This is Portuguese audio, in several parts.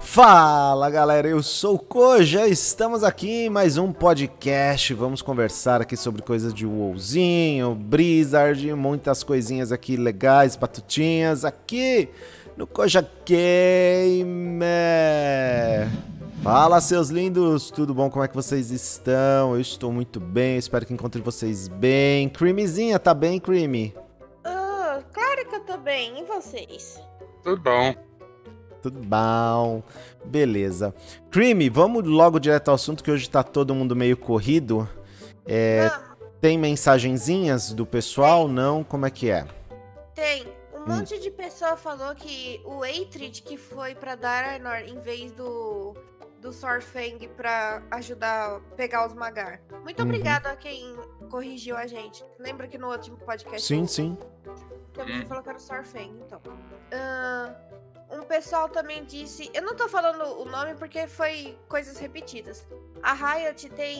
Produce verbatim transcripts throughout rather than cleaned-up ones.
Fala galera, eu sou o Koja, estamos aqui em mais um podcast. Vamos conversar aqui sobre coisas de WoWzinho, Blizzard, muitas coisinhas aqui legais, batutinhas aqui no Koja Gamer. Fala seus lindos, tudo bom? Como é que vocês estão? Eu estou muito bem, espero que encontre vocês bem. Creamyzinha, tá bem, Creamy? Ah, claro que eu tô bem, e vocês? Tudo bom. Tudo bom, beleza. Creamy, vamos logo direto ao assunto que hoje tá todo mundo meio corrido. É, tem mensagenzinhas do pessoal? Tem. Não? Como é que é? Tem. Um hum. monte de pessoa falou que o Eitrid que foi pra Draenor em vez do, do Saurfang pra ajudar a pegar os Magar. Muito uhum. obrigado a quem corrigiu a gente. Lembra que no último podcast... Sim, eu... sim. Também hum. falou que era o Saurfang, então. Ahn... Uh... Um pessoal também disse... Eu não tô falando o nome porque foi coisas repetidas. A Riot tem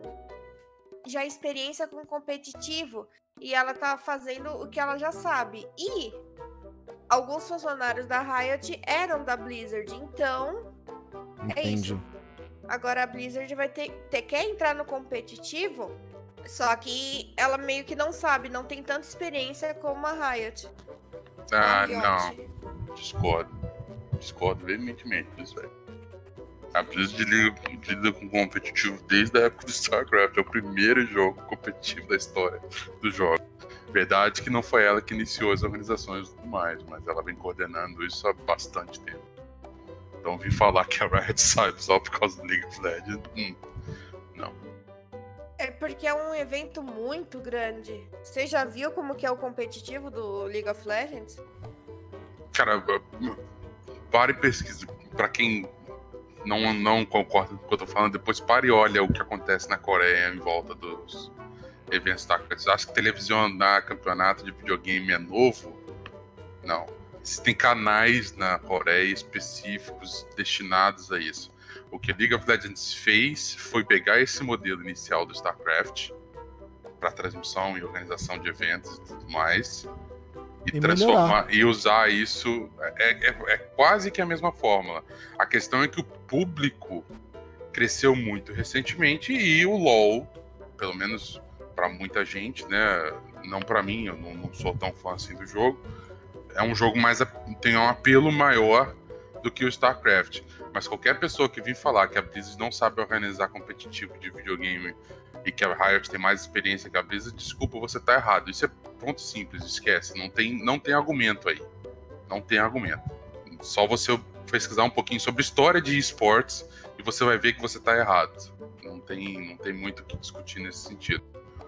já experiência com competitivo e ela tá fazendo o que ela já sabe. E alguns funcionários da Riot eram da Blizzard, então Entendi. É isso. Agora a Blizzard vai ter, ter quer entrar no competitivo, só que ela meio que não sabe, não tem tanta experiência como a Riot. Ah, não. Discordo. Discordo veementemente disso, velho. A Blizzard lida com competitivo desde a época do StarCraft. É o primeiro jogo competitivo da história do jogo. Verdade que não foi ela que iniciou as organizações e tudo mais, mas ela vem coordenando isso há bastante tempo. Então vim falar que a Riot sabe só por causa do League of Legends. Hum, não. É porque é um evento muito grande. Você já viu como que é o competitivo do League of Legends? Cara, pare e pesquisa. Pra quem não, não concorda com o que eu tô falando, depois pare e olha o que acontece na Coreia em volta dos eventos da Coreia. Você acha que televisionar campeonato de videogame é novo? Não. Existem canais na Coreia específicos destinados a isso. O que a League of Legends fez foi pegar esse modelo inicial do StarCraft para transmissão e organização de eventos e tudo mais e, e transformar melhorar. E usar isso é, é, é quase que a mesma fórmula. A questão é que o público cresceu muito recentemente e o LoL, pelo menos para muita gente, né? Não para mim, eu não, não sou tão fã assim do jogo. É um jogo mais tem um apelo maior do que o StarCraft. Mas qualquer pessoa que vir falar que a Blizzard não sabe organizar competitivo de videogame e que a Riot tem mais experiência que a Blizzard, desculpa, você tá errado. Isso é ponto simples, esquece. Não tem, não tem argumento aí. Não tem argumento. Só você pesquisar um pouquinho sobre história de esportes e você vai ver que você tá errado. Não tem, não tem muito o que discutir nesse sentido.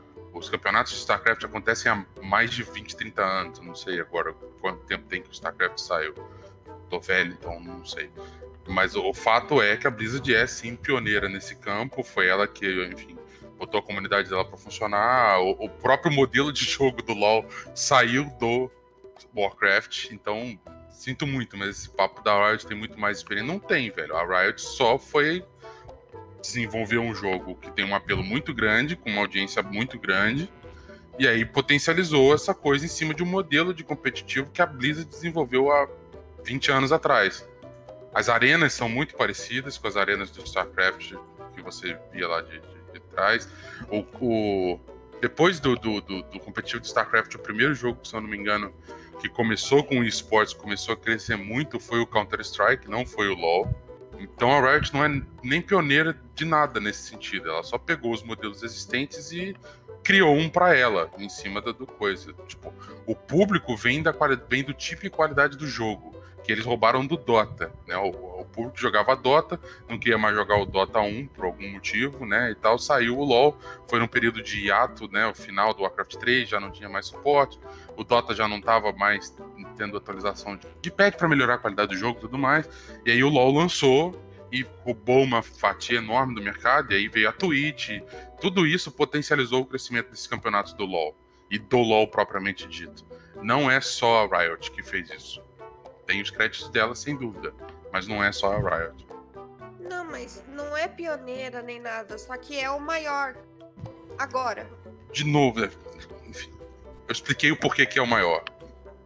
Os campeonatos de StarCraft acontecem há mais de vinte, trinta anos. Não sei agora quanto tempo tem que o StarCraft saiu. Tô velho, então não sei. Mas o, o fato é que a Blizzard é sim pioneira nesse campo. Foi ela que, enfim, botou a comunidade dela para funcionar. O, o próprio modelo de jogo do LoL saiu do Warcraft. Então, sinto muito, mas esse papo da Riot tem muito mais experiência. Não tem, velho. A Riot só foi desenvolver um jogo que tem um apelo muito grande, com uma audiência muito grande, e aí potencializou essa coisa em cima de um modelo de competitivo que a Blizzard desenvolveu há vinte anos atrás. As arenas são muito parecidas com as arenas do StarCraft que você via lá de, de, de trás. O, o, depois do, do, do, do competitivo do StarCraft, o primeiro jogo, se eu não me engano, que começou com o esportes, começou a crescer muito, foi o Counter-Strike, não foi o LoL. Então a Riot não é nem pioneira de nada nesse sentido. Ela só pegou os modelos existentes e criou um para ela, em cima da do coisa. Tipo, o público vem, da, vem do tipo e qualidade do jogo, que eles roubaram do Dota, né? O, o público jogava Dota, não queria mais jogar o Dota um por algum motivo, né? E tal, saiu o LoL, foi num período de hiato, né? O final do Warcraft três já não tinha mais suporte, o Dota já não tava mais tendo atualização de, de patch para melhorar a qualidade do jogo e tudo mais, e aí o LoL lançou e roubou uma fatia enorme do mercado, e aí veio a Twitch, tudo isso potencializou o crescimento desses campeonatos do LoL, e do LoL propriamente dito. Não é só a Riot que fez isso. Tem os créditos dela, sem dúvida, mas não é só a Riot. Não, mas não é pioneira nem nada, só que é o maior. Agora. De novo, enfim, eu expliquei o porquê que é o maior.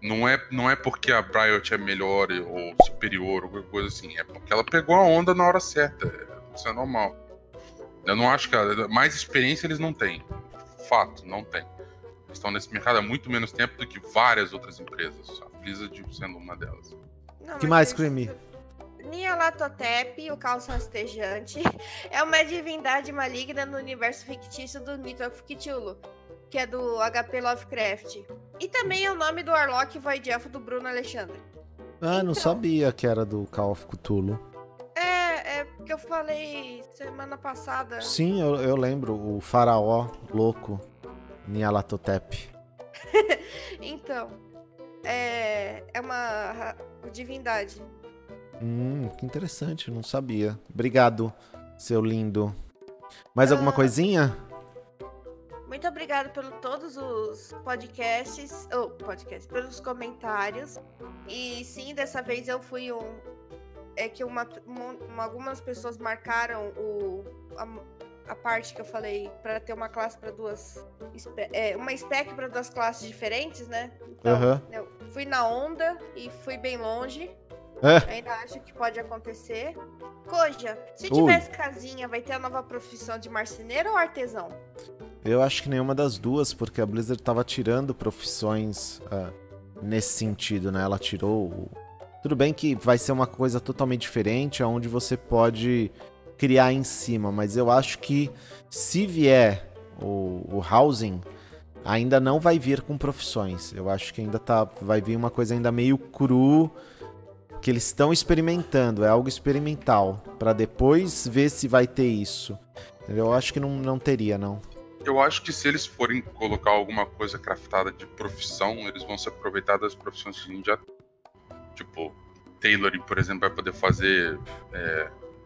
Não é, não é porque a Riot é melhor ou superior ou qualquer coisa assim. É porque ela pegou a onda na hora certa. Isso é normal. Eu não acho que... Ela, mais experiência eles não têm. Fato, não tem. Eles estão nesse mercado há muito menos tempo do que várias outras empresas. A Blizzard sendo uma delas. Não, Que mas mais, eles- Creamy? Nyarlathotep, o caos rastejante, é uma divindade maligna no universo fictício do Myth of Cthulhu, que é do H P Lovecraft. E também é o nome do Warlock Void Elfo do Bruno Alexandre. Ah, não Então. sabia que era do Call of Cthulhu. É, é porque eu falei semana passada. Sim, eu, eu lembro. O faraó louco, Nyarlathotep. Então, é, é uma ra- divindade. Hum, que interessante, não sabia. Obrigado, seu lindo. Mais alguma Ah. coisinha? Muito obrigada por todos os podcasts, ou podcasts, pelos comentários. E sim, dessa vez eu fui um. É que uma, uma- algumas pessoas marcaram o, a, a parte que eu falei para ter uma classe para duas. espe- É, uma spec para duas classes diferentes, né? Então, Aham. eu fui na onda e fui bem longe. É. Ainda acho que pode acontecer. Koja, se Ui. tivesse casinha, vai ter a nova profissão de marceneiro ou artesão? Eu acho que nenhuma das duas, porque a Blizzard tava tirando profissões ah, nesse sentido, né? Ela tirou. o- Tudo bem que vai ser uma coisa totalmente diferente, onde você pode criar em cima, mas eu acho que se vier o, o housing, ainda não vai vir com profissões. Eu acho que ainda tá, vai vir uma coisa ainda meio cru, que eles estão experimentando, é algo experimental, pra depois ver se vai ter isso. Eu acho que não, não teria, não. Eu acho que se eles forem colocar alguma coisa craftada de profissão, eles vão se aproveitar das profissões que a gente já tem. Tipo, tailoring, por exemplo, vai poder fazer é,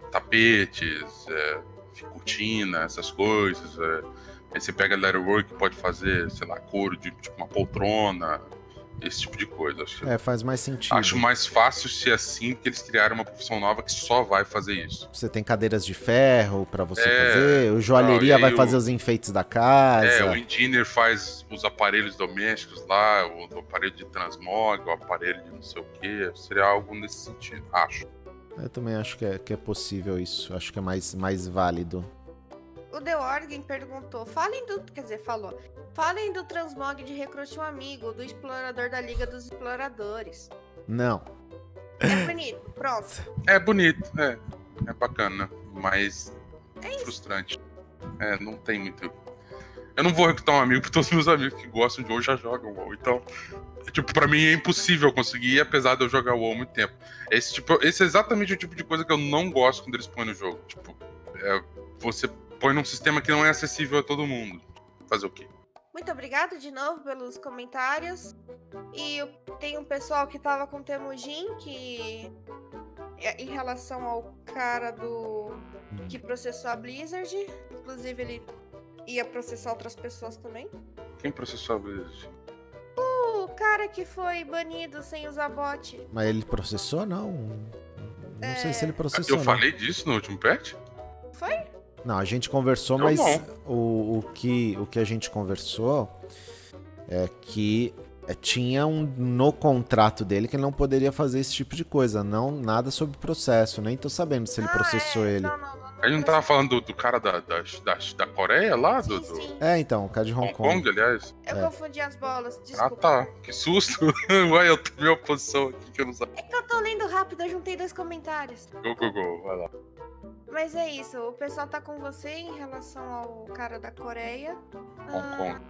tapetes, é, cortina, essas coisas. É. Aí você pega letterwork, pode fazer, sei lá, couro de tipo uma poltrona, esse tipo de coisa. Acho, É, faz mais sentido. acho mais fácil ser assim, porque eles criaram uma profissão nova que só vai fazer isso. Você tem cadeiras de ferro pra você É, fazer, o joalheria não, e aí vai o- fazer os enfeites da casa. É, o engineer faz os aparelhos domésticos lá, o aparelho de transmog, o aparelho de não sei o que. Seria algo nesse sentido, acho. Eu também acho que é, que é possível isso. Acho que é mais, mais válido. O The Organ perguntou, falem do, quer dizer, falou, falem do transmog de Recrute um Amigo, do explorador da Liga dos Exploradores. Não. É bonito, pronto. É bonito, é. É bacana, mas frustrante. É, não tem muito. Eu não vou recrutar um amigo, porque todos os meus amigos que gostam de WoW já jogam WoW. Então, tipo, pra mim é impossível conseguir, apesar de eu jogar WoW há muito tempo. Esse, tipo, esse é exatamente o tipo de coisa que eu não gosto quando eles põem no jogo. Tipo, é, você põe num sistema que não é acessível a todo mundo. Fazer o quê? Muito obrigado de novo pelos comentários. E eu- tem um pessoal que tava com Temujin, que é, em relação ao cara do que processou a Blizzard, inclusive ele ia processar outras pessoas também. Quem processou a Blizzard? O cara que foi banido sem usar bot. Mas ele processou, não? Não É. sei se ele processou, Eu não. falei disso no último patch? Foi? Não, a gente conversou, Eu mas não. o, o, que, o que a gente conversou é que é, tinha um no contrato dele que ele não poderia fazer esse tipo de coisa. Não, nada sobre processo. Nem tô sabendo se ele Ah, é, é. ele. Não, não, não, A gente não tava falando do, do cara da, da, da, da Coreia lá? Do, Sim, do sim. É, então, o cara de Hong, Hong Kong. Kong, aliás? Eu É. confundi as bolas, Ah, desculpa. tá. Que susto. Ué, eu tomei uma posição aqui que eu não sabia. É que eu tô lendo rápido, eu juntei dois comentários. Go, go, go. Vai lá. Mas é isso, o pessoal tá com você em relação ao cara da Coreia. Hong Ah, Kong.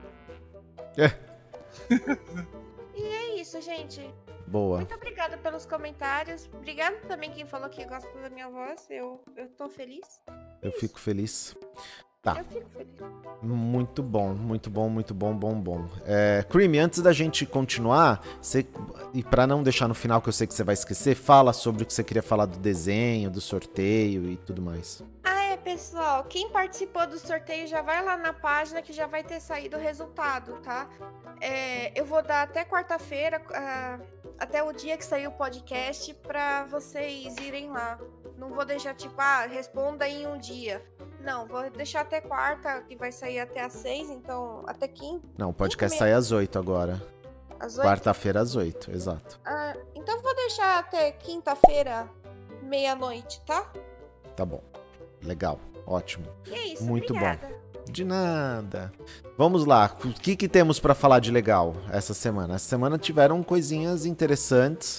E é isso, gente. Boa. Muito obrigada pelos comentários. Obrigada também quem falou que gosta da minha voz. Eu, eu tô feliz. Eu fico feliz. Tá. Eu fico feliz. Muito bom, muito bom, muito bom, bom, bom. É, Creamy, antes da gente continuar, você, e pra não deixar no final, que eu sei que você vai esquecer, fala sobre o que você queria falar do desenho, do sorteio e tudo mais. Ah, é, pessoal. Quem participou do sorteio já vai lá na página que já vai ter saído o resultado, tá? É, eu vou dar até quarta-feira, ah, até o dia que sair o podcast, pra vocês irem lá. Não vou deixar, tipo, ah, responda em um dia. Não, vou deixar até quarta, que vai sair até às seis, então até quinta. Não, o podcast Cinco sai às oito agora. Às oito? Quarta-feira às oito, exato. Ah, então vou deixar até quinta-feira, meia-noite, tá? Tá bom. Legal. Ótimo. E é isso, Muito obrigada. bom. De nada. Vamos lá. O que, que temos pra falar de legal essa semana? Essa semana tiveram coisinhas interessantes.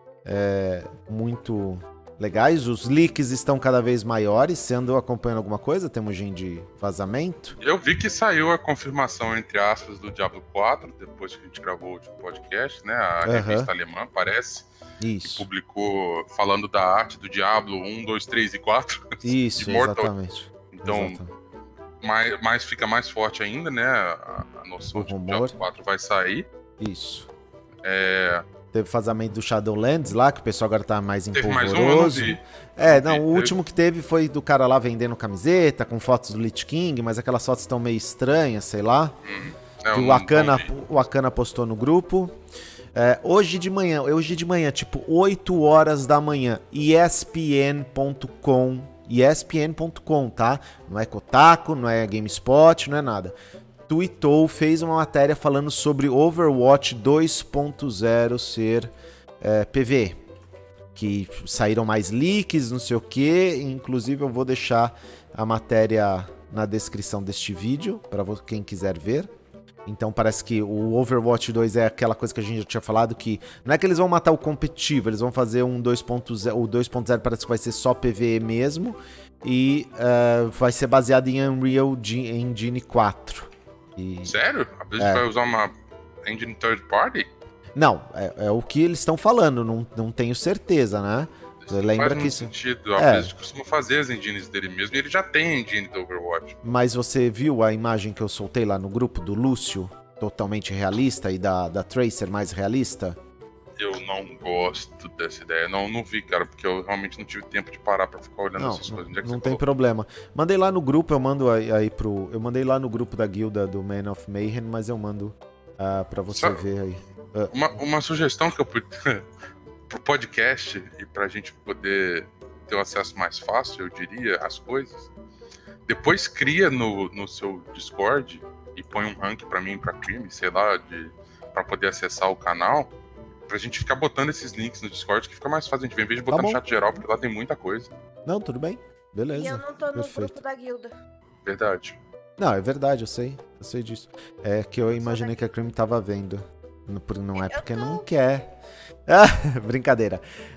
É, muito legais. Os leaks estão cada vez maiores. Você andou acompanhando alguma coisa? Temos gente de vazamento? Eu vi que saiu a confirmação, entre aspas, do Diablo quatro, depois que a gente gravou o último podcast, né? A Aham. revista alemã, parece, que Isso. publicou falando da arte do Diablo um, dois, três e quatro. Isso, Immortal. exatamente. Então, Exatamente. mais, mais fica mais forte ainda, né? A, a noção O de que o rumor. Diablo quatro vai sair. Isso. É, Teve vazamento do Shadowlands lá, que o pessoal agora tá mais teve empolvoroso. mais um, eu não vi. É, Não não, vi, o teve. último que teve foi do cara lá vendendo camiseta, com fotos do Lich King, mas aquelas fotos estão meio estranhas, sei lá. É, eu Que não- o Akana, não vi. o Akana postou no grupo. É, hoje de manhã, hoje de manhã, tipo oito horas da manhã, E S P N ponto com, E S P N ponto com, tá? Não é Kotaku, não é GameSpot, não é nada. Tweetou, fez uma matéria falando sobre Overwatch dois ponto zero ser é, P V E. Que saíram mais leaks, não sei o que. Inclusive eu vou deixar a matéria na descrição deste vídeo, para quem quiser ver. Então parece que o Overwatch dois é aquela coisa que a gente já tinha falado, que não é que eles vão matar o competitivo, eles vão fazer um dois ponto zero, o dois ponto zero parece que vai ser só P V E mesmo, e uh, vai ser baseado em Unreal Engine quatro. E... Sério? A Blizzard É. vai usar uma engine third party? Não, é, é o que eles estão falando, não, não tenho certeza, né? Isso não Lembra faz que muito isso... sentido. A É. Blizzard costuma fazer as engines dele mesmo, e ele já tem a engine do Overwatch. Mas você viu a imagem que eu soltei lá no grupo do Lúcio, totalmente realista, e da, da Tracer mais realista? Eu não gosto dessa ideia. Não, não vi, cara, porque eu realmente não tive tempo de parar pra ficar olhando Não, essas coisas. Onde é que não você tem falou? problema. Mandei lá no grupo, eu mando aí, aí pro... Eu mandei lá no grupo da guilda do Man of Mayhem, mas eu mando uh, pra você Só- ver aí. Uma, uma sugestão que eu pude pro podcast e pra gente poder ter um acesso mais fácil, eu diria, às coisas. Depois cria no, no seu Discord e põe um rank pra mim, pra Crime, sei lá, de, pra poder acessar o canal, pra gente ficar botando esses links no Discord, que fica mais fácil a gente ver, em vez de botar Tá no bom. chat geral, porque lá tem muita coisa. Não, tudo bem? E Beleza. eu não tô no perfeito. grupo da guilda. Verdade. Não, é verdade, eu sei. Eu sei disso. É que eu imaginei que a Cream tava vendo. Não, por- não é Eu porque tô. não quer. Ah, brincadeira.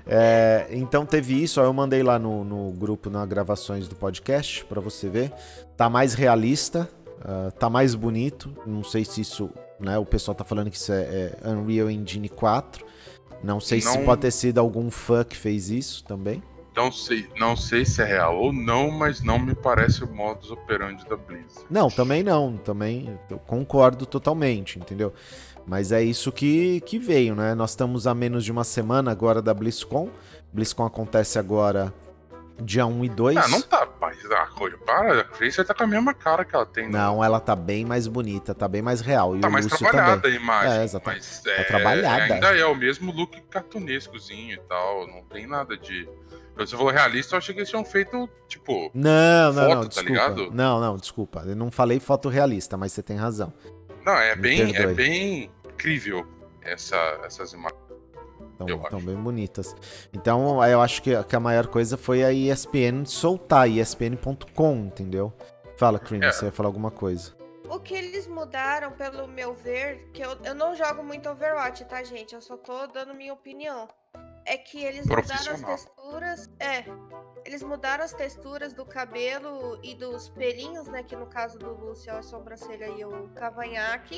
É, então teve isso, ó, eu mandei lá no, no grupo, nas gravações do podcast, pra você ver. Tá mais realista, ah, tá mais bonito. Não sei se isso, né, o pessoal tá falando que isso é, é Unreal Engine quatro. Não sei se Não- pode ter sido algum fã que fez isso também. Não sei, não sei se é real ou não, mas não me parece o modus operandi da Blizzard. Não, também não, também eu concordo totalmente, entendeu? Mas é isso que, que veio, né? Nós estamos a menos de uma semana agora da BlizzCon. BlizzCon acontece agora dia um e dois. Ah, não tá, mas ah, coisa, para, a Tracer tá com a mesma cara que ela tem. né? Não, ela tá bem mais bonita, tá bem mais real. E Tá o mais Lúcio trabalhada também. a imagem. É, exatamente. Mas Tá é, trabalhada. ainda é o mesmo look cartunescozinho e tal. Não tem nada de. Você falou realista, eu achei que eles tinham feito, tipo. Não, não, Foto, não, tá desculpa. ligado? Não, não, desculpa. Eu não falei foto realista, mas você tem razão. Não, é Me bem, é perdoe. bem incrível essa, essas imagens. Estão Eu tão acho. bem bonitas. Então, eu acho que, que a maior coisa foi a E S P N soltar, E S P N ponto com, entendeu? Fala, Cream, É. você ia falar alguma coisa. O que eles mudaram, pelo meu ver, que eu, eu não jogo muito Overwatch, tá, gente? Eu só tô dando minha opinião. É que eles mudaram as Profissional. texturas. É. Eles mudaram as texturas do cabelo e dos pelinhos, né? Que no caso do Lúcio é a sobrancelha e o cavanhaque.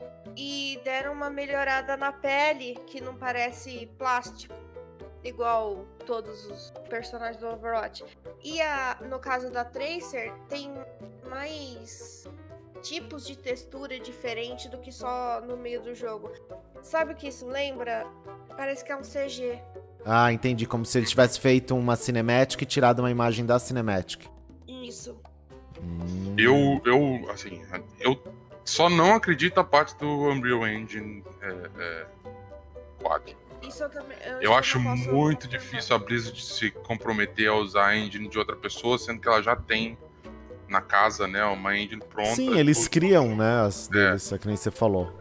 E deram uma melhorada na pele, que não parece plástico. Igual todos os personagens do Overwatch. E a, no caso da Tracer, tem mais tipos de textura diferente do que só no meio do jogo. Sabe o que isso lembra? Parece que é um C G. Ah, entendi. Como se ele tivesse feito uma cinematic e tirado uma imagem da cinematic. Isso. Hum. Eu, eu, assim, eu só não acredito a parte do Unreal Engine é, é, quatro. Isso eu também. Eu, Eu acho não posso muito confirmar. difícil a Blizzard se comprometer a usar a engine de outra pessoa, sendo que ela já tem na casa, né, uma engine pronta. Sim, eles tudo. criam, né, as É. deles, é que nem você falou.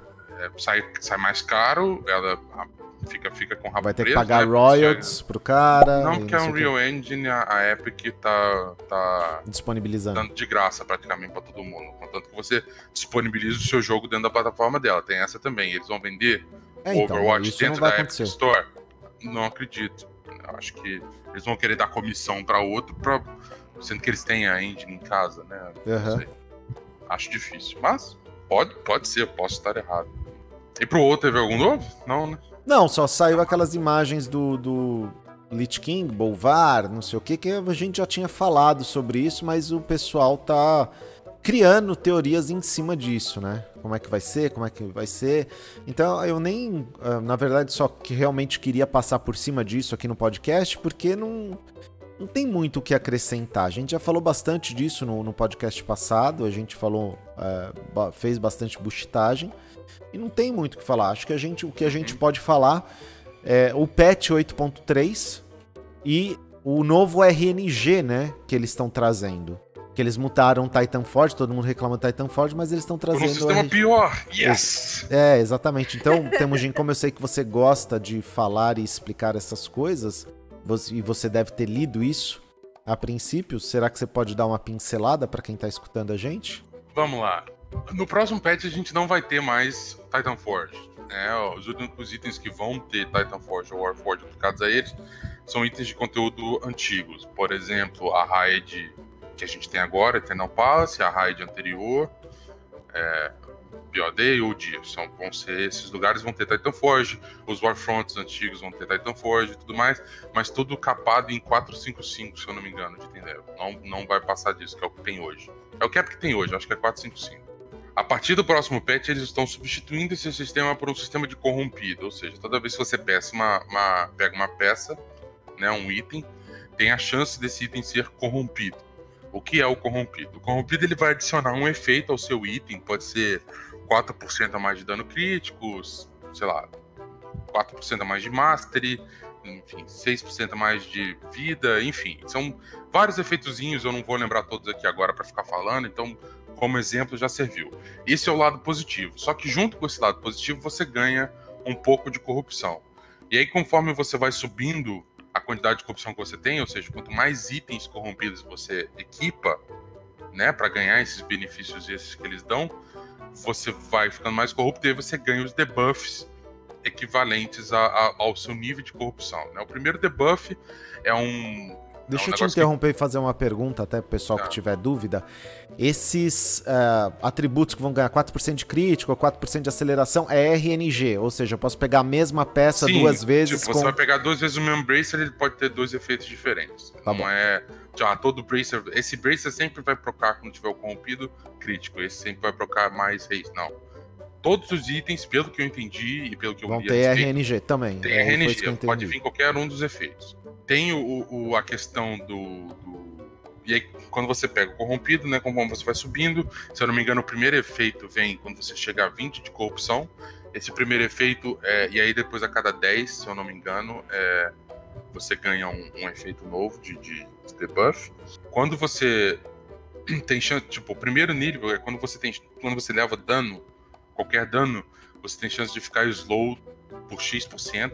é, sai, sai mais caro, ela fica, fica com o rabo Vai ter preso, que pagar né, royalties pro cara. Não, e porque é sei um o quê. Unreal Engine, a, a Epic tá, tá Disponibilizando. dando de graça praticamente pra todo mundo. Contanto que você disponibiliza o seu jogo dentro da plataforma dela. Tem essa também. Eles vão vender É, o então, Overwatch isso não dentro vai da acontecer. Epic Store. Não acredito. Eu acho que eles vão querer dar comissão pra outro, pra... sendo que eles têm a engine em casa, né? Não Aham. sei. Acho difícil. Mas pode, pode ser, eu posso estar errado. E pro outro teve algum novo? Não, né? Não, só saiu aquelas imagens do, do Lich King, Bolvar, não sei o que, que a gente já tinha falado sobre isso, mas o pessoal tá criando teorias em cima disso, né? Como é que vai ser, como é que vai ser. Então eu nem, na verdade, só que realmente queria passar por cima disso aqui no podcast, porque não, não tem muito o que acrescentar. A gente já falou bastante disso no, no podcast passado, a gente falou, é, fez bastante buchitagem, e não tem muito o que falar. Acho que a gente, o que a gente pode falar é o patch oito ponto três e o novo R N G, né, que eles estão trazendo. Que eles mutaram Titanforge, todo mundo reclama do Titanforge, mas eles estão Por trazendo... um sistema R G... pior. Yes! É, exatamente. Então, Temujin, como eu sei que você gosta de falar e explicar essas coisas, você, e você deve ter lido isso a princípio, será que você pode dar uma pincelada para quem tá escutando a gente? Vamos lá. No próximo patch a gente não vai ter mais Titanforge. Né? Os, os itens que vão ter Titanforge ou Warforge aplicados a eles são itens de conteúdo antigos. Por exemplo, a raid que a gente tem agora, Eternal Palace, a raid anterior, é, P O D ou D. São, vão ser, esses lugares vão ter Titanforge, os Warfronts antigos vão ter Titanforge e tudo mais, mas tudo capado em quatrocentos e cinquenta e cinco, se eu não me engano, de item level. Não, não vai passar disso, que é o que tem hoje. É o cap que tem hoje, acho que é quatrocentos e cinquenta e cinco. A partir do próximo patch, eles estão substituindo esse sistema por um sistema de corrompido, ou seja, toda vez que você peça uma, uma, pega uma peça, né, um item, tem a chance desse item ser corrompido. O que é o corrompido? O corrompido ele vai adicionar um efeito ao seu item, pode ser quatro por cento a mais de dano crítico, sei lá, quatro por cento a mais de mastery, enfim, seis por cento a mais de vida, enfim, são vários efeitozinhos, eu não vou lembrar todos aqui agora para ficar falando, então como exemplo já serviu. Esse é o lado positivo, só que junto com esse lado positivo você ganha um pouco de corrupção. E aí conforme você vai subindo a quantidade de corrupção que você tem, ou seja, quanto mais itens corrompidos você equipa, né, para ganhar esses benefícios esses que eles dão, você vai ficando mais corrupto e aí você ganha os debuffs equivalentes a, a, ao seu nível de corrupção, né? O primeiro debuff é um... Deixa é um eu te interromper que... e fazer uma pergunta até pro pessoal ah. que tiver dúvida. Esses uh, atributos que vão ganhar quatro por cento de crítico ou quatro por cento de aceleração é R N G, ou seja, eu posso pegar a mesma peça Sim, duas vezes tipo, com... você vai pegar duas vezes o mesmo Bracer, ele pode ter dois efeitos diferentes. Tá Não bom. é... Já, todo Bracer... Esse Bracer sempre vai procar quando tiver o corrompido crítico, esse sempre vai procar mais reis, não. Todos os itens, pelo que eu entendi e pelo que eu vão vi... ter R N G também. Tem é, R N G, pode vir qualquer um dos efeitos. Tem o, o, a questão do, do... E aí, quando você pega o corrompido, né, conforme você vai subindo, se eu não me engano, o primeiro efeito vem quando você chega a vinte de corrupção. Esse primeiro efeito, é, e aí depois a cada dez, se eu não me engano, é, você ganha um, um efeito novo de, de, de debuff. Quando você tem chance, tipo, o primeiro nível é quando você, tem, quando você leva dano, qualquer dano, você tem chance de ficar slow por X%,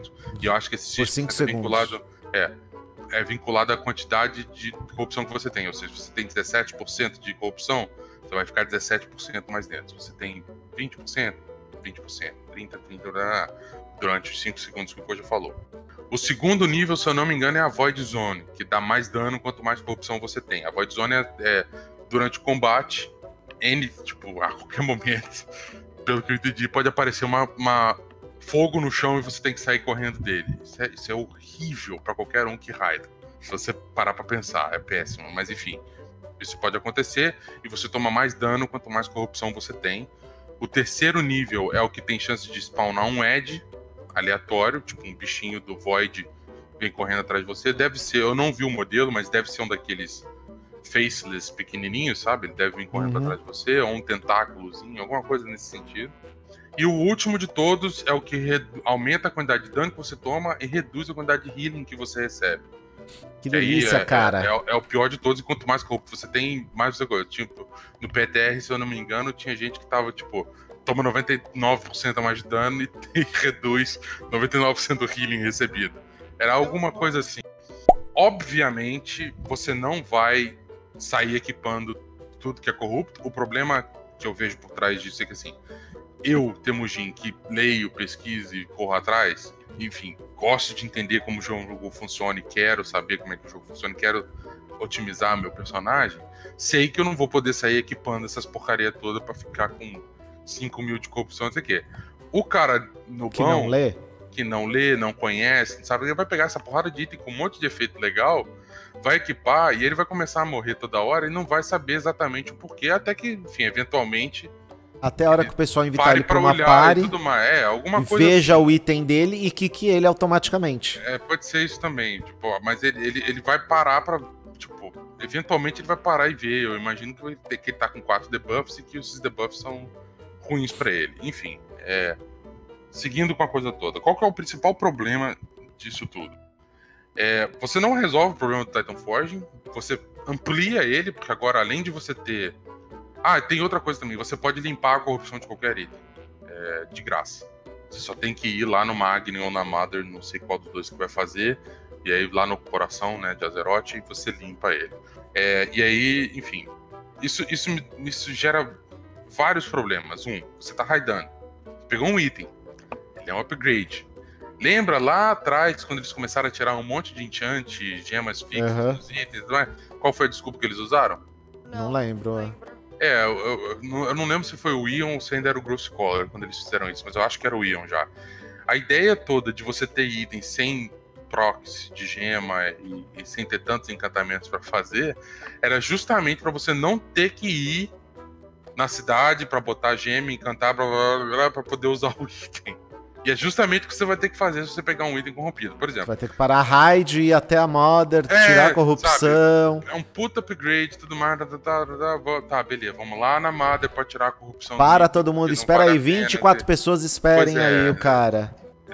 e eu acho que esse X% é vinculado, é, é vinculado à quantidade de corrupção que você tem. Ou seja, se você tem dezessete por cento de corrupção, você vai ficar dezessete por cento mais dentro. Se você tem vinte por cento, vinte por cento, trinta por cento, trinta por cento, durante os cinco segundos que o Koja falou. O segundo nível, se eu não me engano, é a Void Zone, que dá mais dano quanto mais corrupção você tem. A Void Zone é, é durante o combate, N, tipo, a qualquer momento, pelo que eu entendi, pode aparecer uma, uma fogo no chão e você tem que sair correndo dele. Isso é, isso é horrível pra qualquer um que raida. Se você parar pra pensar, é péssimo. Mas enfim, isso pode acontecer e você toma mais dano quanto mais corrupção você tem. O terceiro nível é o que tem chance de spawnar um Edge aleatório, tipo um bichinho do Void vem correndo atrás de você. Deve ser, eu não vi o modelo, mas deve ser um daqueles faceless pequenininhos, sabe? Ele deve vir correndo Uhum. atrás de você, ou um tentáculozinho, alguma coisa nesse sentido. E o último de todos é o que aumenta a quantidade de dano que você toma e reduz a quantidade de healing que você recebe. Que Que aí delícia, é, cara. É, é, é o pior de todos, e quanto mais corrupto você tem, mais você coisa. Tipo, no P T R, se eu não me engano, tinha gente que tava, tipo, toma noventa e nove por cento a mais de dano e, e reduz noventa e nove por cento do healing recebido. Era alguma coisa assim. Obviamente, você não vai sair equipando tudo que é corrupto. O problema que eu vejo por trás disso é que, assim, eu, Temujin, que leio, pesquiso e corro atrás, enfim, gosto de entender como o jogo funciona e quero saber como é que o jogo funciona, quero otimizar meu personagem, sei que eu não vou poder sair equipando essas porcaria toda pra ficar com cinco mil de corrupção, não sei o quê. O cara no Que bom, não lê? que não lê, não conhece, não sabe, ele vai pegar essa porrada de item com um monte de efeito legal, vai equipar e ele vai começar a morrer toda hora e não vai saber exatamente o porquê, até que, enfim, eventualmente... Até a hora que o pessoal invitar ele pra uma olhar party, e tudo mais. É, alguma e coisa veja assim. o item dele e quique ele automaticamente. É, pode ser isso também, tipo, mas ele, ele, ele vai parar pra, tipo, eventualmente ele vai parar e ver. Eu imagino que ele, que ele tá com quatro debuffs e que esses debuffs são ruins pra ele. Enfim, é, seguindo com a coisa toda. Qual que é o principal problema disso tudo? É, você não resolve o problema do Titan Forging, você amplia ele, porque agora além de você ter... Ah, tem outra coisa também, você pode limpar a corrupção de qualquer item, é, de graça. Você só tem que ir lá no Magni ou na Mother, não sei qual dos dois que vai fazer, e aí lá no coração, né, de Azeroth, e você limpa ele. É, e aí, enfim, isso, isso, isso gera vários problemas. Um, você tá raidando, você pegou um item, ele é um upgrade. Lembra lá atrás, quando eles começaram a tirar um monte de enchant, gemas fixas Uhum. dos itens, não é? Qual foi a desculpa que eles usaram? Não lembro, é. É, eu, eu, eu não lembro se foi o Ion ou se ainda era o Gross Collar quando eles fizeram isso, mas eu acho que era o Ion já. A ideia toda de você ter itens sem procs de gema e, e sem ter tantos encantamentos pra fazer era justamente pra você não ter que ir na cidade pra botar gema, encantar, blá, blá, blá, blá, pra poder usar o item. E é justamente o que você vai ter que fazer se você pegar um item corrompido, por exemplo. Vai ter que parar a raid, ir até a Mother, É, tirar a corrupção. É um puta upgrade, tudo mais, tá, tá, tá, tá, tá, beleza, vamos lá na Mother pra tirar a corrupção. Para item, todo mundo, porque não espera vale aí, a pena, vinte e quatro ter- pessoas esperem Pois é, aí o cara.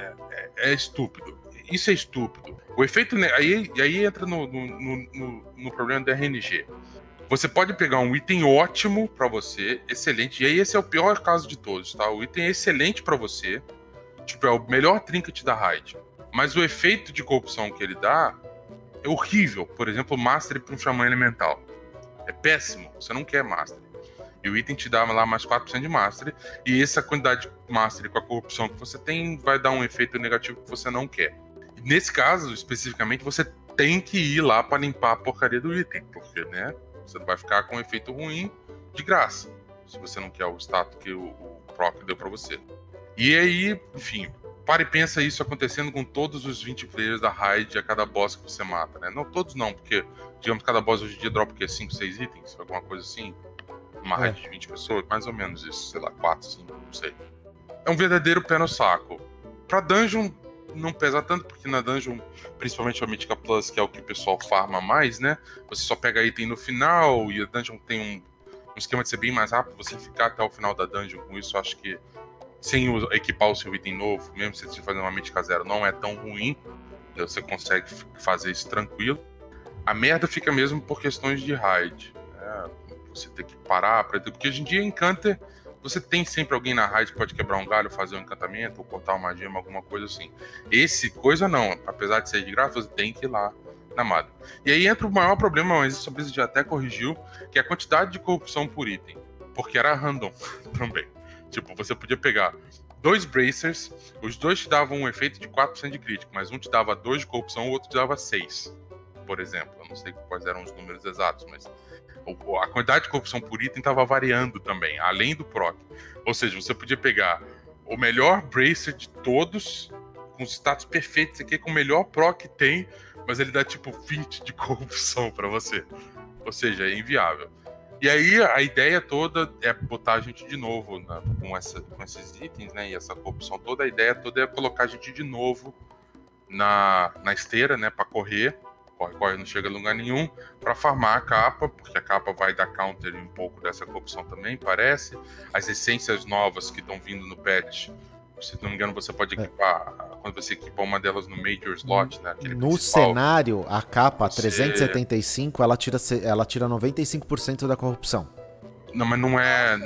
É estúpido. Isso é estúpido. O efeito... ne- Aí, aí entra no, no, no, no- no problema do R N G. Você pode pegar um item ótimo pra você, excelente, e aí esse é o pior caso de todos, tá? O item é excelente pra você, tipo, é o melhor trinket da raid, mas o efeito de corrupção que ele dá é horrível. Por exemplo, Mastery pra um Xamã Elemental. É péssimo, você não quer Mastery. E o item te dá lá mais quatro por cento de Mastery, e essa quantidade de Mastery com a corrupção que você tem vai dar um efeito negativo que você não quer. E nesse caso, especificamente, você tem que ir lá pra limpar a porcaria do item, porque, né, você vai ficar com um efeito ruim de graça, se você não quer o status que o, o proc deu pra você. E aí, enfim, para e pensa isso acontecendo com todos os vinte players da raid a cada boss que você mata, né? Não todos não, porque, digamos, cada boss hoje em dia dropa o quê? cinco, seis itens? Alguma coisa assim? Uma raid É. de vinte pessoas? Mais ou menos isso, sei lá, quatro, cinco, não sei. É um verdadeiro pé no saco. Pra dungeon não pesa tanto, porque na dungeon, principalmente a Mythica Plus, que é o que o pessoal farma mais, né? Você só pega item no final, e a dungeon tem um, um esquema de ser bem mais rápido, você ficar até o final da dungeon com isso, eu acho que sem o- equipar o seu item novo, mesmo se você fazer uma Mythica zero, não é tão ruim, você consegue f- fazer isso tranquilo. A merda fica mesmo por questões de raid, né? Você ter que parar, pra... porque hoje em dia Encanter, você tem sempre alguém na raid que pode quebrar um galho, fazer um encantamento, ou cortar uma gema, alguma coisa assim. Esse coisa não, apesar de ser de graça, você tem que ir lá na Mother. E aí entra o maior problema, mas isso a Blizzard já até corrigiu, que é a quantidade de corrupção por item, porque era random também. Tipo, você podia pegar dois Bracers, os dois te davam um efeito de quatro por cento de crítico, mas um te dava dois de corrupção, o outro te dava seis, por exemplo. Eu não sei quais eram os números exatos, mas o- a quantidade de corrupção por item estava variando também, além do proc. Ou seja, você podia pegar o melhor Bracer de todos, com os status perfeitos aqui, com o melhor proc que tem, mas ele dá tipo vinte de corrupção pra você. Ou seja, é inviável. E aí a ideia toda é botar a gente de novo na- com, essa, com esses itens, né? E essa corrupção toda, a ideia toda é colocar a gente de novo na, na esteira, né? Pra correr. Corre, corre, não chega a lugar nenhum. Pra farmar a capa, porque a capa vai dar counter em um pouco dessa corrupção também, parece. As essências novas que estão vindo no patch, se não me engano, você pode equipar. Quando você equipa uma delas no Major Slot, né? Aquele No principal. cenário, a capa Você- trezentos e setenta e cinco, ela tira, se- ela tira noventa e cinco por cento da corrupção. Não, mas não é.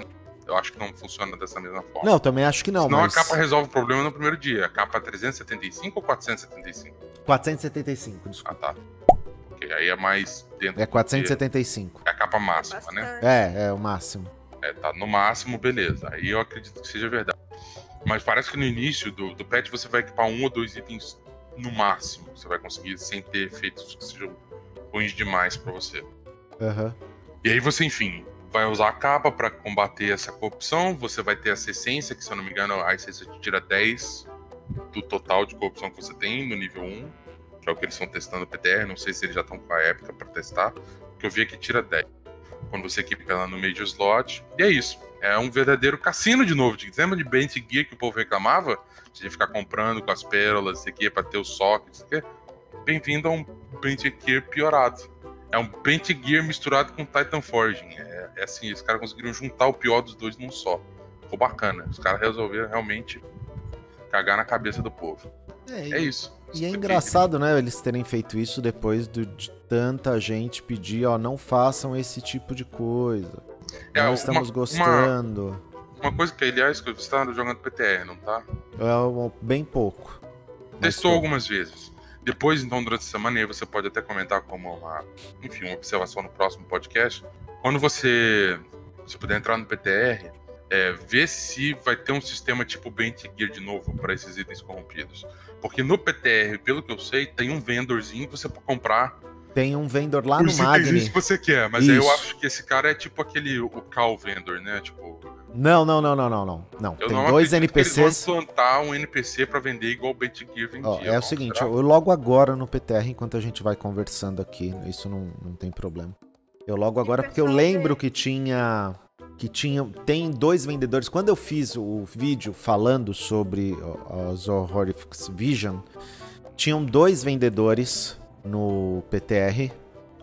Eu acho que não funciona dessa mesma forma. Não, também acho que não, Senão mas... a capa resolve o problema no primeiro dia. A capa trezentos e setenta e cinco ou quatrocentos e setenta e cinco? quatrocentos e setenta e cinco, desculpa. Ah, tá. Ok, aí é mais dentro É quatrocentos e do setenta e cinco. que é a capa máxima, Bastante. né? É, é o máximo. É, tá no máximo, beleza. Aí eu acredito que seja verdade. Mas parece que no início do, do patch você vai equipar um ou dois itens no máximo. Você vai conseguir sem ter efeitos que sejam ruins demais pra você. Aham. E aí você, enfim, vai usar a capa pra combater essa corrupção. Você vai ter essa essência, que se eu não me engano, a essência te tira dez do total de corrupção que você tem no nível um. Que é o que eles estão testando no P T R. Não sei se eles já estão com a época pra testar. Porque eu vi que tira dez. Quando você equipa ela no Major Slot. E é isso. É um verdadeiro cassino de novo. Lembra de Bent Gear que o povo reclamava? De ficar comprando com as pérolas, isso aqui, pra ter os sockets, isso aqui. Bem-vindo a um Bent Gear piorado. É um Bent Gear misturado com Titan Forging. É, é assim, os caras conseguiram juntar o pior dos dois num só. Ficou bacana. Os caras resolveram realmente cagar na cabeça do povo. É, É isso. E é engraçado, né, eles terem feito isso depois do- de tanta gente pedir, ó, não façam esse tipo de coisa. É, Não uma- estamos uma- gostando. Uma coisa que, aliás, que você tá jogando P T R, não tá? É um- bem pouco. Mas Testou tô- algumas vezes. Depois, então, durante a semana, aí você pode até comentar como uma, enfim, uma observação no próximo podcast. Quando você, você puder entrar no P T R, é, ver se vai ter um sistema tipo Bent Gear de novo para esses itens corrompidos. Porque no P T R, pelo que eu sei, tem um vendorzinho que você pode comprar Tem um vendor lá os no itens Magni. que você quer. Mas aí eu Isso. acho que esse cara é tipo aquele, o Cal Vendor, né? Tipo, Não, não, não, não, não, não. Não, eu tem não dois acredito que N P Cs. eles vão plantar um N P C para vender igual o Bent Gear vendia. Ó, é o não, seguinte, será? eu logo agora no P T R, enquanto a gente vai conversando aqui, isso não, não tem problema. Eu logo agora, porque eu pessoal lembro vê- que tinha. Que tinha. Tem dois vendedores. Quando eu fiz o vídeo falando sobre ó, os Horrific Vision, tinham dois vendedores no P T R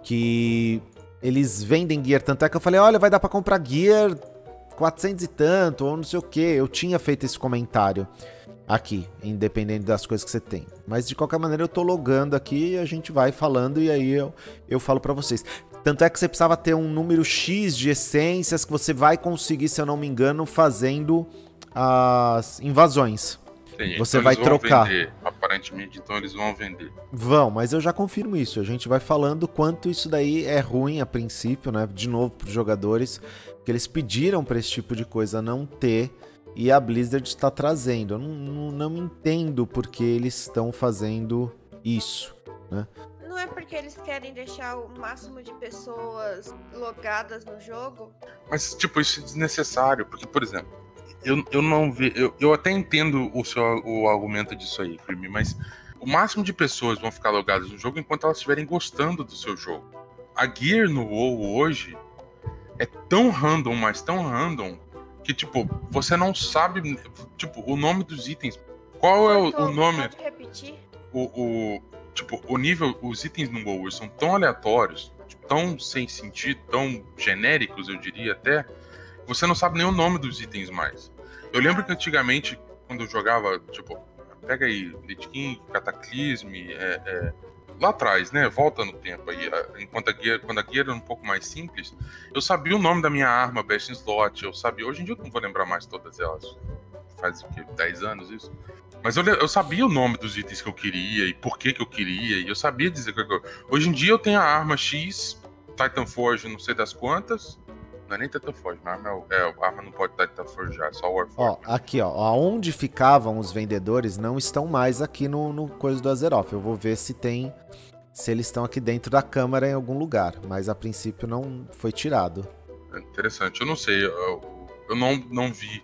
que eles vendem gear. Tanto é que eu falei, olha, vai dar pra comprar gear quatrocentos e tanto, ou não sei o que. Eu tinha feito esse comentário aqui, independente das coisas que você tem. Mas de qualquer maneira eu tô logando aqui e a gente vai falando e aí eu, eu falo pra vocês. Tanto é que você precisava ter um número X de essências que você vai conseguir, se eu não me engano, fazendo as invasões. Sim, Você então vai eles vão trocar. vender. Aparentemente, então eles vão vender. Vão, mas eu já confirmo isso. A gente vai falando quanto isso daí é ruim a princípio, né? De novo pros jogadores, que eles pediram pra esse tipo de coisa não ter e a Blizzard está trazendo. Eu não, não, não entendo por que eles estão fazendo isso, né? Não é porque eles querem deixar o máximo de pessoas logadas no jogo? Mas, tipo, isso é desnecessário, porque, por exemplo, eu, eu não vejo. Eu, eu até entendo o seu o argumento disso aí, Crime, mas o máximo de pessoas vão ficar logadas no jogo enquanto elas estiverem gostando do seu jogo. A gear no WoW hoje é tão random, mas tão random, que, tipo, você não sabe, tipo, o nome dos itens. Qual é o, Cortou, o nome? Pode repetir? O, o, tipo, o nível, os itens no WoW são tão aleatórios, tipo, tão sem sentido, tão genéricos, eu diria até, você não sabe nem o nome dos itens mais. Eu lembro que antigamente, quando eu jogava, tipo, pega aí, Lich King, Cataclysme, é, é, lá atrás, né, volta no tempo aí, enquanto a guia, quando a guia era um pouco mais simples, eu sabia o nome da minha arma, Best in Slot, eu sabia, hoje em dia eu não vou lembrar mais todas elas, faz o quê, dez anos isso? Mas eu, eu sabia o nome dos itens que eu queria e por que que eu queria, e eu sabia dizer que eu... Hoje em dia eu tenho a arma X, Titan Forge, não sei das quantas. Não é nem Titan Forge, mas a arma, é, a arma não pode Titan Forjar, é só Warforge. Ó, aqui, ó, aonde ficavam os vendedores não estão mais aqui no, no coisa do Azeroth. Eu vou ver se tem, se eles estão aqui dentro da câmara em algum lugar, mas a princípio não foi tirado. É interessante, eu não sei, eu, eu não, não vi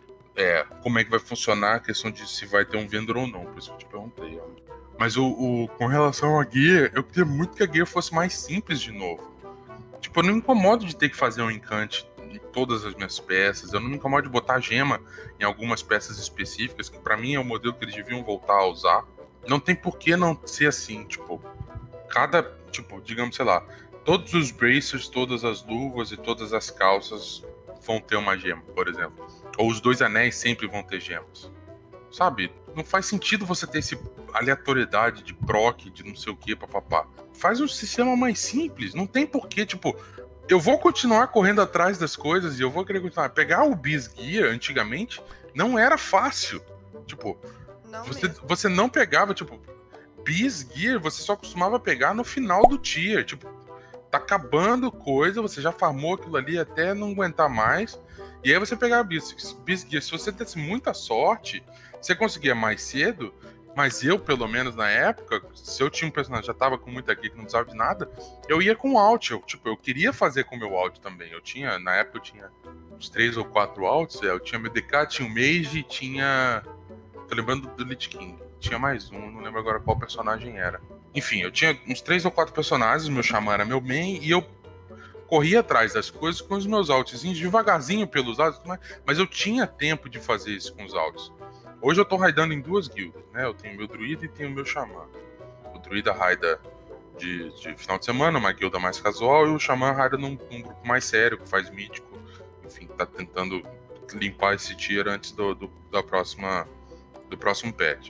é, como é que vai funcionar a questão de se vai ter um vendedor ou não, por isso que eu te perguntei. Ó. Mas o, o, com relação à guia, eu queria muito que a guia fosse mais simples de novo. Tipo, eu não me incomodo de ter que fazer um encante em todas as minhas peças, eu não me incomodo de botar gema em algumas peças específicas, que pra mim é o modelo que eles deviam voltar a usar. Não tem por que não ser assim, tipo, cada, tipo, digamos, sei lá, todos os bracers, todas as luvas e todas as calças vão ter uma gema, por exemplo. Ou os dois anéis sempre vão ter gemas. Sabe? Não faz sentido você ter esse aleatoriedade de proc, de não sei o que, papapá. Faz um sistema mais simples. Não tem porquê, tipo, eu vou continuar correndo atrás das coisas e eu vou querer continuar. Pegar o Beast Gear, antigamente, não era fácil. Tipo, Não você, mesmo. você não pegava, tipo, Beast Gear, você só costumava pegar no final do tier. Tipo, tá acabando coisa, você já farmou aquilo ali até não aguentar mais. E aí você pegava Beast, Beast Gear. Se você desse muita sorte, você conseguia mais cedo. Mas eu, pelo menos na época, se eu tinha um personagem que já tava com muita gear que não precisava de nada, eu ia com alt. Eu, tipo, eu queria fazer com o meu alt também. Eu tinha, na época eu tinha uns três ou quatro alts. Eu tinha meu D K, tinha o Mage, tinha... Tô lembrando do Lich King. Tinha mais um, não lembro agora qual personagem era. Enfim, eu tinha uns três ou quatro personagens, meu Xamã era meu main, e eu corria atrás das coisas com os meus altzinhos, devagarzinho pelos altos, mas eu tinha tempo de fazer isso com os altos. Hoje eu tô raidando em duas guildas, né? Eu tenho meu druida e tenho meu xamã. O druida raida de, de final de semana, uma guilda mais casual, e o xamã raida num, num grupo mais sério, que faz mítico. Enfim, tá tentando limpar esse tier antes do, do, da próxima, do próximo patch.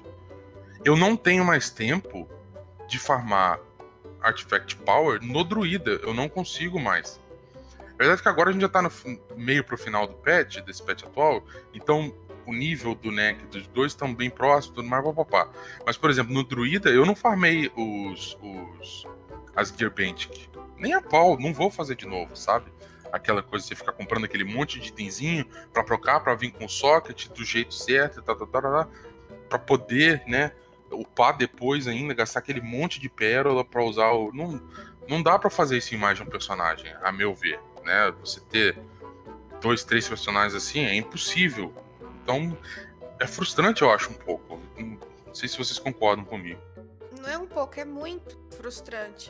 Eu não tenho mais tempo de farmar Artifact Power no druida. Eu não consigo mais. A verdade é que agora a gente já tá no meio pro final do patch, desse patch atual, então o nível do N E C dos dois estão bem próximos, tudo mais, papapá. Mas, por exemplo, no druida, eu não farmei os, os, as Gearbent. Nem a pau, não vou fazer de novo, sabe? Aquela coisa de você ficar comprando aquele monte de itemzinho pra trocar, pra vir com o socket do jeito certo, tá, tá, tá, tá, pra poder, né, upar depois ainda, gastar aquele monte de pérola pra usar o... Não, não dá pra fazer isso em mais de um personagem, a meu ver, né? Você ter dois, três personagens assim é impossível. Então, é frustrante, eu acho, um pouco. Não sei se vocês concordam comigo. Não é um pouco, é muito frustrante.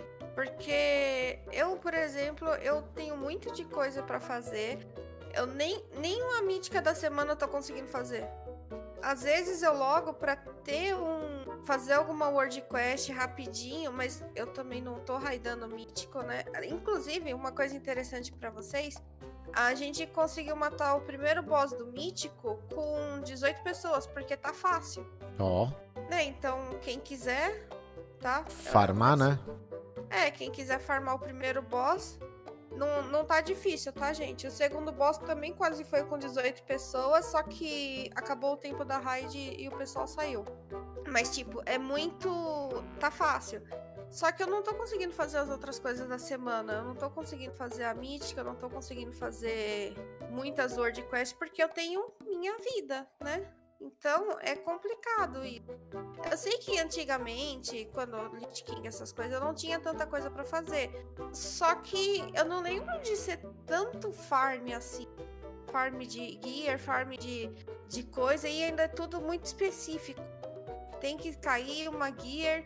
Porque eu, por exemplo, eu tenho muito de coisa pra fazer. Eu nem, nem uma mítica da semana eu tô conseguindo fazer. Às vezes eu logo pra ter um... fazer alguma World Quest rapidinho, mas eu também não tô raidando mítico, né? Inclusive, uma coisa interessante pra vocês... A gente conseguiu matar o primeiro boss do Mítico com dezoito pessoas, porque tá fácil. Ó. Né? Então, quem quiser, tá? Farmar, né? É, quem quiser farmar o primeiro boss, não, não tá difícil, tá, gente? O segundo boss também quase foi com dezoito pessoas, só que acabou o tempo da raid e o pessoal saiu. Mas, tipo, é muito... tá fácil. Só que eu não tô conseguindo fazer as outras coisas da semana. Eu não tô conseguindo fazer a mítica, eu não tô conseguindo fazer muitas World Quests, porque eu tenho minha vida, né? Então, é complicado isso. Eu sei que antigamente, quando eu Lich King, essas coisas, eu não tinha tanta coisa pra fazer. Só que eu não lembro de ser tanto farm assim. Farm de gear, farm de, de coisa, e ainda é tudo muito específico. Tem que cair uma gear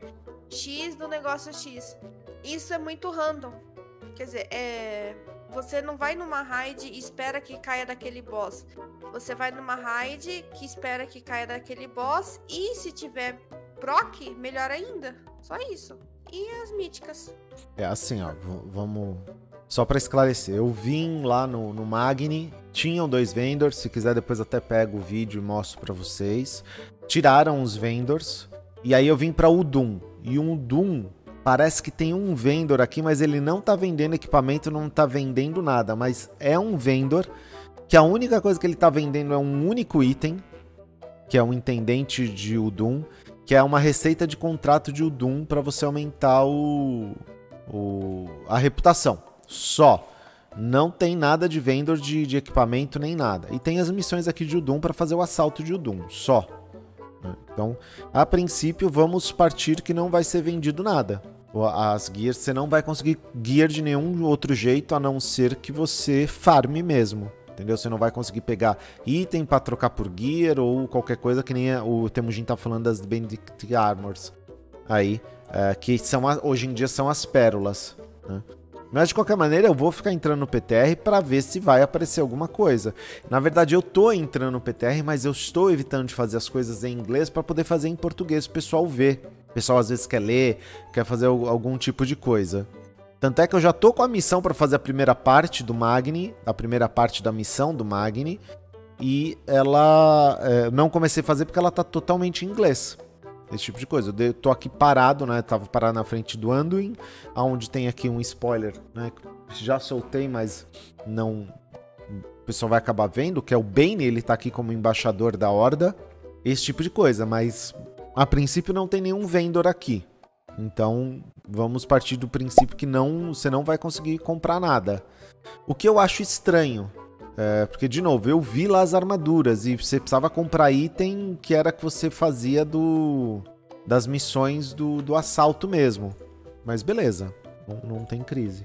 X do negócio X. Isso é muito random. Quer dizer, é... você não vai numa raid e espera que caia daquele boss. Você vai numa raid que espera que caia daquele boss. E se tiver proc, melhor ainda. Só isso. E as míticas. É assim, ó. Vamos... Só pra esclarecer. Eu vim lá no, no Magni. Tinham dois vendors. Se quiser, depois até pego o vídeo e mostro pra vocês. Tiraram os vendors. E aí eu vim pra Udum. E o Udum... Parece que tem um vendor aqui, mas ele não tá vendendo equipamento, não tá vendendo nada. Mas é um vendor que a única coisa que ele tá vendendo é um único item, que é um intendente de Udum, que é uma receita de contrato de Udum para você aumentar o, o, a reputação. Só. Não tem nada de vendor de, de equipamento nem nada. E tem as missões aqui de Udum para fazer o assalto de Udum. Só. Então, a princípio, vamos partir que não vai ser vendido nada. As gears, você não vai conseguir gear de nenhum outro jeito, a não ser que você farme mesmo, entendeu? Você não vai conseguir pegar item para trocar por gear ou qualquer coisa, que nem o Temujin tá falando das Benedict Armors. Aí, é, que são, hoje em dia são as pérolas, né? Mas de qualquer maneira eu vou ficar entrando no P T R para ver se vai aparecer alguma coisa. Na verdade eu tô entrando no P T R, mas eu estou evitando de fazer as coisas em inglês para poder fazer em português o pessoal ver. O pessoal às vezes quer ler, quer fazer algum tipo de coisa. Tanto é que eu já tô com a missão para fazer a primeira parte do Magni, a primeira parte da missão do Magni, e ela é, não comecei a fazer porque ela tá totalmente em inglês. esse tipo de coisa. Eu de- tô aqui parado, né? Tava parado na frente do Anduin, onde tem aqui um spoiler, né? Já soltei, mas não... O pessoal vai acabar vendo, que é o Bane, ele tá aqui como embaixador da Horda. Esse tipo de coisa, mas a princípio não tem nenhum vendor aqui. Então, vamos partir do princípio que não, você não vai conseguir comprar nada. O que eu acho estranho, é, porque, de novo, eu vi lá as armaduras e você precisava comprar item que era que você fazia do, das missões do, do assalto mesmo. Mas beleza, não, não tem crise.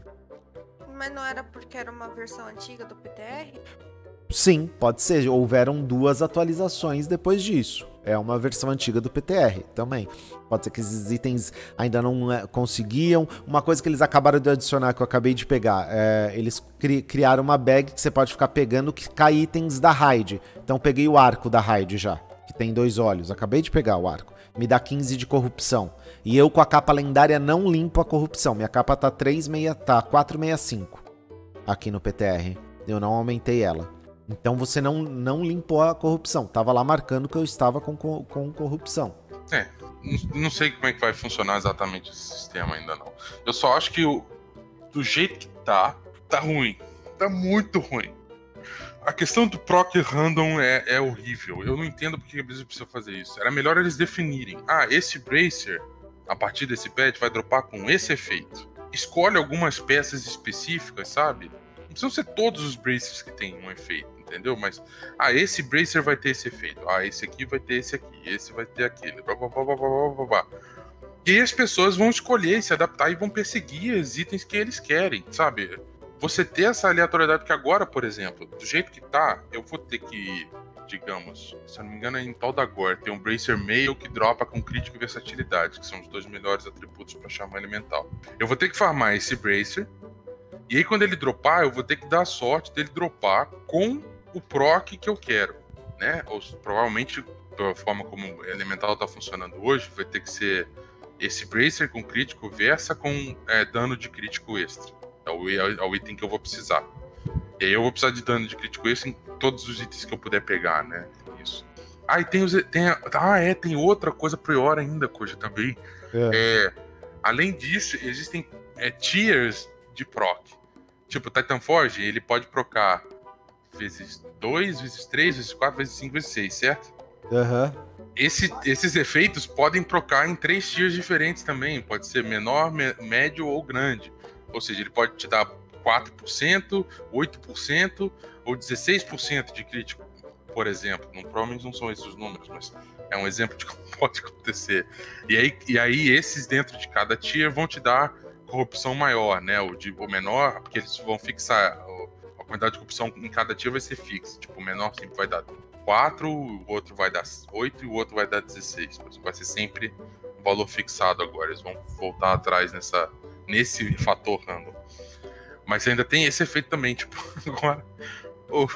Mas não era porque era uma versão antiga do P T R? Sim, pode ser. Houveram duas atualizações depois disso. É uma versão antiga do P T R também. Pode ser que esses itens ainda não é, conseguiam. Uma coisa que eles acabaram de adicionar, que eu acabei de pegar, é, eles cri criaram uma bag que você pode ficar pegando que cai itens da raid. Então peguei o arco da raid já, que tem dois olhos. Acabei de pegar o arco. Me dá quinze de corrupção. E eu com a capa lendária não limpo a corrupção. Minha capa tá, três seis, tá quatro sessenta e cinco aqui no P T R. Eu não aumentei ela. Então você não, não limpou a corrupção. Tava lá marcando que eu estava com, com, com corrupção. É, não, não sei como é que vai funcionar exatamente esse sistema ainda não. Eu só acho que o, do jeito que tá, tá ruim. Tá muito ruim. A questão do proc random é, é horrível. Eu não entendo porque a Blizzard precisa fazer isso. Era melhor eles definirem. Ah, esse Bracer, a partir desse patch, vai dropar com esse efeito. Escolhe algumas peças específicas, sabe? Não precisam ser todos os Bracers que tem um efeito, entendeu? Mas, ah, esse Bracer vai ter esse efeito. Ah, esse aqui vai ter esse aqui. Esse vai ter aquele. Blá, blá, blá, blá, blá, blá, blá. E aí as pessoas vão escolher, se adaptar e vão perseguir os itens que eles querem, sabe? Você ter essa aleatoriedade que agora, por exemplo, do jeito que tá, eu vou ter que, digamos, se eu não me engano, é em tal da Gore, tem um Bracer Mail que dropa com crítico e versatilidade, que são os dois melhores atributos para chamar elemental. Eu vou ter que farmar esse Bracer, e aí quando ele dropar, eu vou ter que dar a sorte dele dropar com o proc que eu quero, né? Ou provavelmente, pela forma como o elemental tá funcionando hoje, vai ter que ser esse Bracer com crítico versa com é, dano de crítico extra. É o, é o item que eu vou precisar. E aí eu vou precisar de dano de crítico extra em todos os itens que eu puder pegar, né? Isso. Ah, e tem, os, tem a, ah, é, tem outra coisa pior ainda, coisa também. É. É, além disso, existem é, tiers de proc. Tipo, o Titanforge, ele pode procar vezes dois, vezes três, vezes quatro, vezes cinco, vezes seis, certo? Aham. Uhum. Esse, esses efeitos podem procar em três tiers diferentes também. Pode ser menor, me, médio ou grande. Ou seja, ele pode te dar quatro por cento, oito por cento ou dezesseis por cento de crítico, por exemplo. Não, provavelmente não são esses os números, mas é um exemplo de como pode acontecer. E aí, e aí esses dentro de cada tier vão te dar corrupção maior, né? O, de, o menor, porque eles vão fixar a quantidade de corrupção em cada tier vai ser fixa. Tipo, o menor sempre vai dar quatro, o outro vai dar oito e o outro vai dar dezesseis. Vai ser sempre um valor fixado agora. Eles vão voltar atrás nessa, nesse fator random. Mas ainda tem esse efeito também, tipo, agora... Oh,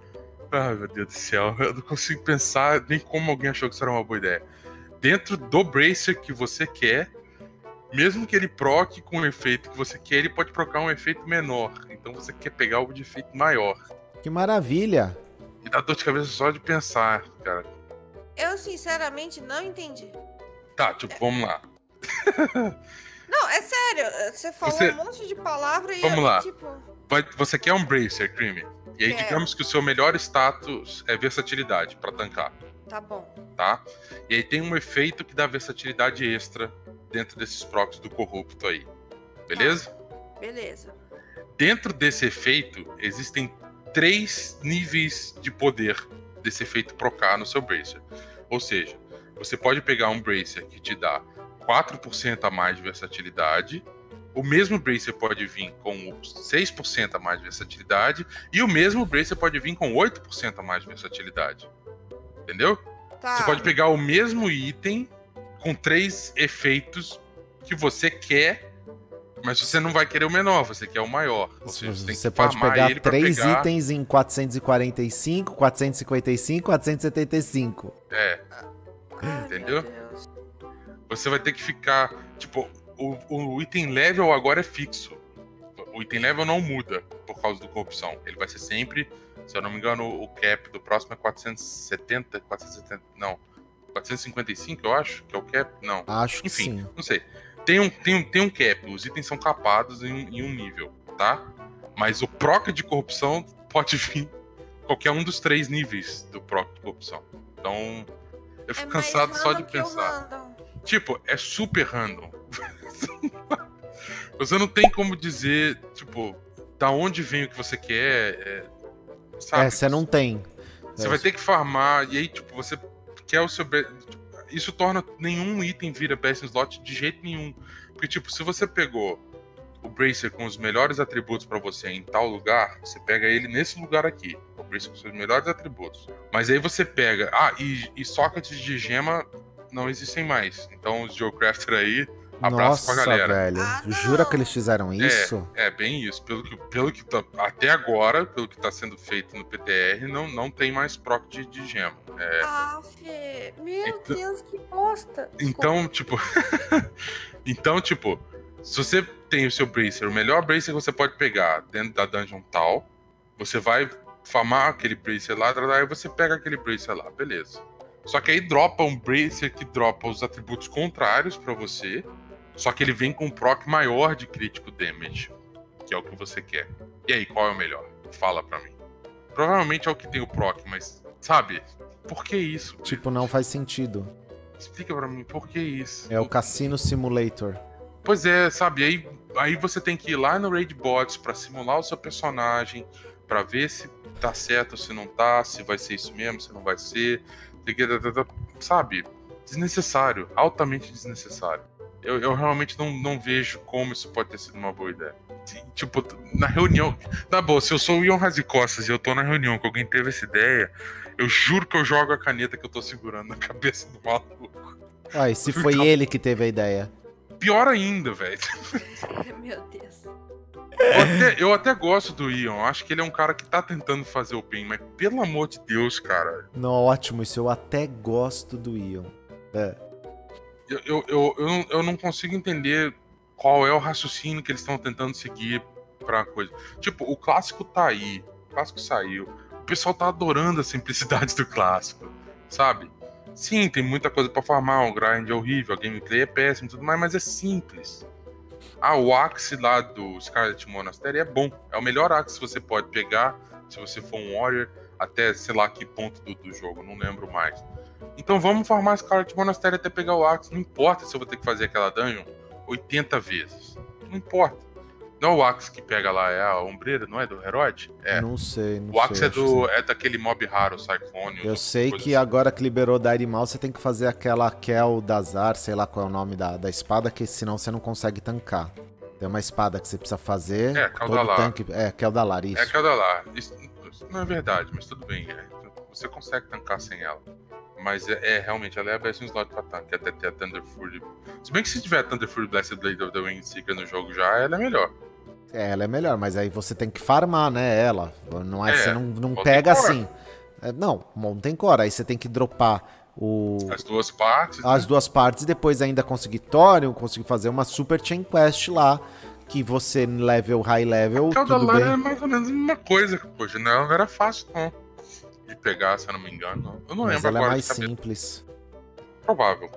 ai, meu Deus do céu, eu não consigo pensar nem como alguém achou que isso era uma boa ideia. Dentro do Bracer que você quer, mesmo que ele proque com o efeito que você quer, ele pode procar um efeito menor. Então você quer pegar algo de efeito maior. Que maravilha! E dá dor de cabeça só de pensar, cara. Eu, sinceramente, não entendi. Tá, tipo, vamos lá. Não, é sério. Você falou você... um monte de palavra e vamos eu, lá. tipo... Vai, você quer um Bracer, Crime. E aí, Quero. digamos que o seu melhor status é versatilidade pra tancar. Tá bom. Tá? E aí tem um efeito que dá versatilidade extra dentro desses procs do corrupto aí. Beleza? Tá. Beleza. Dentro desse efeito, existem três níveis de poder desse efeito procar no seu Bracer. Ou seja, você pode pegar um Bracer que te dá quatro por cento a mais de versatilidade, o mesmo Bracer pode vir com seis por cento a mais de versatilidade, e o mesmo Bracer pode vir com oito por cento a mais de versatilidade. Entendeu? Tá. Você pode pegar o mesmo item com três efeitos que você quer, mas você não vai querer o menor, você quer o maior. Ou seja, você, tem você que pode pegar ele três pegar... itens em quatrocentos e quarenta e cinco, quatrocentos e cinquenta e cinco, quatrocentos e setenta e cinco. É. Ai, entendeu? meu Deus. Você vai ter que ficar... Tipo, o, o item level agora é fixo. O item level não muda por causa do corrupção. Ele vai ser sempre... Se eu não me engano, o cap do próximo é quatrocentos e setenta, quatrocentos e setenta... Não. quatrocentos e cinquenta e cinco, eu acho, que é o cap? Não. Acho que Enfim, sim. não sei. Tem um, tem, um, tem um cap, os itens são capados em um, em um nível, tá? Mas o proc de corrupção pode vir qualquer um dos três níveis do proc de corrupção. Então, eu fico É mais cansado só de random que o pensar. random. Tipo, é super random. Você não tem como dizer, tipo, da onde vem o que você quer, é, sabe? É, você não tem. Você É, vai ter que farmar, e aí, tipo, você quer o seu... be- Isso torna nenhum item vira best in slot de jeito nenhum. Porque, tipo, se você pegou o Bracer com os melhores atributos pra você em tal lugar, você pega ele nesse lugar aqui. O Bracer com os seus melhores atributos. Mas aí você pega... Ah, e, e sockets de gema não existem mais. Então os Geocrafter aí, abraço Nossa, pra galera. velho. Ah, não. Jura que eles fizeram isso? É, bem isso. Pelo que, pelo que tá, até agora, pelo que tá sendo feito no P T R, não, não tem mais proc de, de gema. É, Ah, Fê. Meu Então- Deus, que bosta. Desculpa. então, tipo... então, tipo, se você tem o seu Bracer, o melhor Bracer que você pode pegar dentro da dungeon tal, você vai farmar aquele Bracer lá, aí você pega aquele Bracer lá, beleza. Só que aí dropa um Bracer que dropa os atributos contrários pra você, só que ele vem com um proc maior de crítico damage, que é o que você quer. E aí, qual é o melhor? Fala pra mim. Provavelmente é o que tem o proc, mas, sabe? Por que isso? Tipo, não faz sentido. Explica pra mim, por que isso? É o Cassino Simulator. Pois é, sabe? Aí, aí você tem que ir lá no Raid Bots pra simular o seu personagem, pra ver se tá certo ou se não tá, se vai ser isso mesmo, se não vai ser. Sabe? Desnecessário, altamente desnecessário. Eu, eu realmente não, não vejo como isso pode ter sido uma boa ideia. Tipo, na reunião. Na boa, se eu sou o Ion Razicostas e eu tô na reunião que alguém teve essa ideia, eu juro que eu jogo a caneta que eu tô segurando na cabeça do maluco. Ah, e se foi ele que teve a ideia? Pior ainda, velho. Meu Deus. Eu até, eu até gosto do Ion, acho que ele é um cara que tá tentando fazer o bem, mas pelo amor de Deus, cara. Não, ótimo, isso eu até gosto do Ion. É. Eu, eu, eu, eu, não, eu não consigo entender qual é o raciocínio que eles estão tentando seguir pra coisa. Tipo, o clássico tá aí, o clássico saiu. O pessoal tá adorando a simplicidade do clássico, sabe? Sim, tem muita coisa pra farmar, o grind é horrível, a gameplay é péssimo e tudo mais, mas é simples. Ah, o Axe lá do Scarlet Monastery é bom. É o melhor Axe que você pode pegar se você for um Warrior até sei lá que ponto do, do jogo, não lembro mais. Então vamos farmar Scarlet Monastery até pegar o Axe. Não importa se eu vou ter que fazer aquela dungeon oitenta vezes. Não importa. Não é o Axe que pega lá, é a ombreira, não é do Herod? É. Não sei, não O Axe sei. é, do, é daquele mob raro, o Cyclone. Eu sei que assim. agora que liberou Dire Mal, você tem que fazer aquela Kel Dazar, sei lá qual é o nome da, da espada, que senão você não consegue tancar. Tem uma espada que você precisa fazer. É, todo Keldalar. tanque. É, Keldalar, isso. É aquela lá. Isso, isso não é verdade, mas tudo bem. É. Você consegue tancar sem ela. Mas é, é realmente, ela é a best in slot pra tanque, até ter a Thunder Fury. Se bem que se tiver a Thunder Fury Blessed Blade of the Windseeker no jogo já, ela é melhor. É, ela é melhor, mas aí você tem que farmar, né, ela. Não é, É, você não, não Mountain pega Core. assim. É, não, Mountain Core. Aí você tem que dropar o, As duas partes. as né? duas partes e depois ainda conseguir Thorium, conseguir fazer uma Super Chain Quest lá, que você level, high level, Porque o tudo Dalar é bem. mais ou menos a mesma coisa, poxa, não era fácil não. De pegar, se eu não me engano. Não. Eu não Mas lembro ela é agora. mais de cabeça. simples. Provável.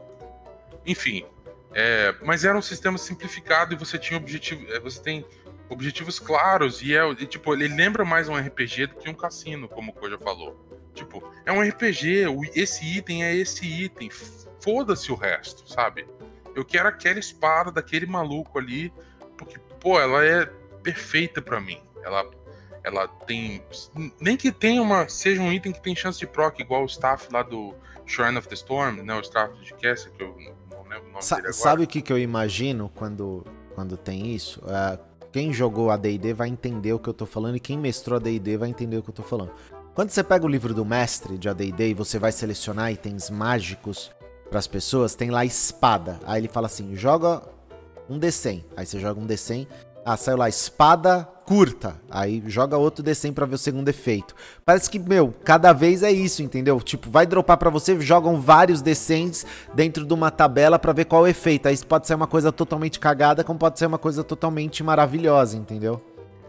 Enfim. É, mas era um sistema simplificado e você tinha objetivo. é, Você tem objetivos claros. E, é, e, tipo, ele lembra mais um R P G do que um cassino, como o Koja falou. Tipo, é um R P G, o- esse item é esse item. Foda-se o resto, sabe? Eu quero aquela espada daquele maluco ali, porque, pô, ela é perfeita pra mim. Ela, ela tem. Nem que tenha uma. Seja um item que tem chance de proc, igual o staff lá do Shrine of the Storm, né? O staff de Castle, que eu não lembro o nome Sa- dele agora. sabe o que, que eu imagino quando, quando tem isso? É, quem jogou a D e D vai entender o que eu tô falando e quem mestrou a D e D vai entender o que eu tô falando. Quando você pega o livro do mestre de A D e D e você vai selecionar itens mágicos para as pessoas, tem lá espada. Aí ele fala assim, joga um D cem. Aí você joga um D cem. Ah, saiu lá, espada curta. Aí joga outro D cem pra ver o segundo efeito. Parece que, meu, cada vez é isso, entendeu? Tipo, vai dropar pra você, jogam vários D cens dentro de uma tabela pra ver qual é o efeito. Aí pode ser uma coisa totalmente cagada, como pode ser uma coisa totalmente maravilhosa, entendeu?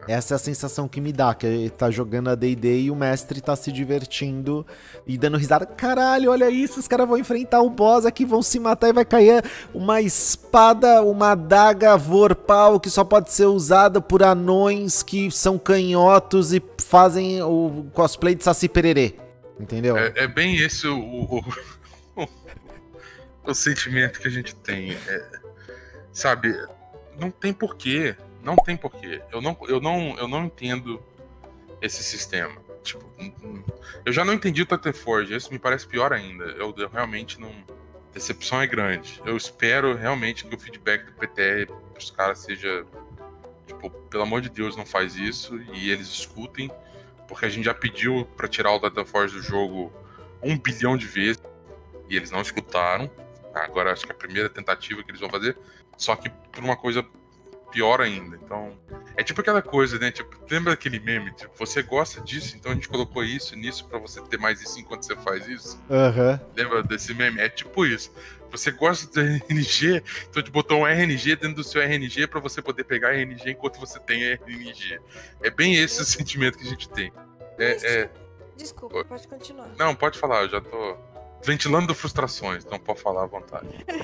Essa é a sensação que me dá, que ele tá jogando a D e D e o mestre tá se divertindo e dando risada. Caralho, olha isso, os caras vão enfrentar o boss aqui, vão se matar e vai cair uma espada, uma adaga vorpal que só pode ser usada por anões que são canhotos e fazem o cosplay de Saci Pererê. Entendeu? É, é bem esse o, o, o, o sentimento que a gente tem. É, sabe, não tem porquê. Não tem porquê. Eu não, eu, não, eu não entendo esse sistema. Tipo, eu já não entendi o Titanforge. Esse me parece pior ainda. Eu, eu realmente não... A decepção é grande. Eu espero realmente que o feedback do P T R pros caras seja... Tipo, pelo amor de Deus, não faz isso. E eles escutem. Porque a gente já pediu pra tirar o Titanforge do jogo um bilhão de vezes. E eles não escutaram. Agora acho que é a primeira tentativa que eles vão fazer. Só que por uma coisa... pior ainda, então... É tipo aquela coisa, né? Tipo, lembra daquele meme? Tipo, você gosta disso, então a gente colocou isso nisso pra você ter mais isso enquanto você faz isso? Aham. Uhum. Lembra desse meme? É tipo isso. Você gosta do R N G, então te botou um R N G dentro do seu R N G pra você poder pegar R N G enquanto você tem R N G. É bem esse o sentimento que a gente tem. É, é... Desculpa, pode continuar. Não, pode falar, eu já tô ventilando frustrações, então pode falar à vontade.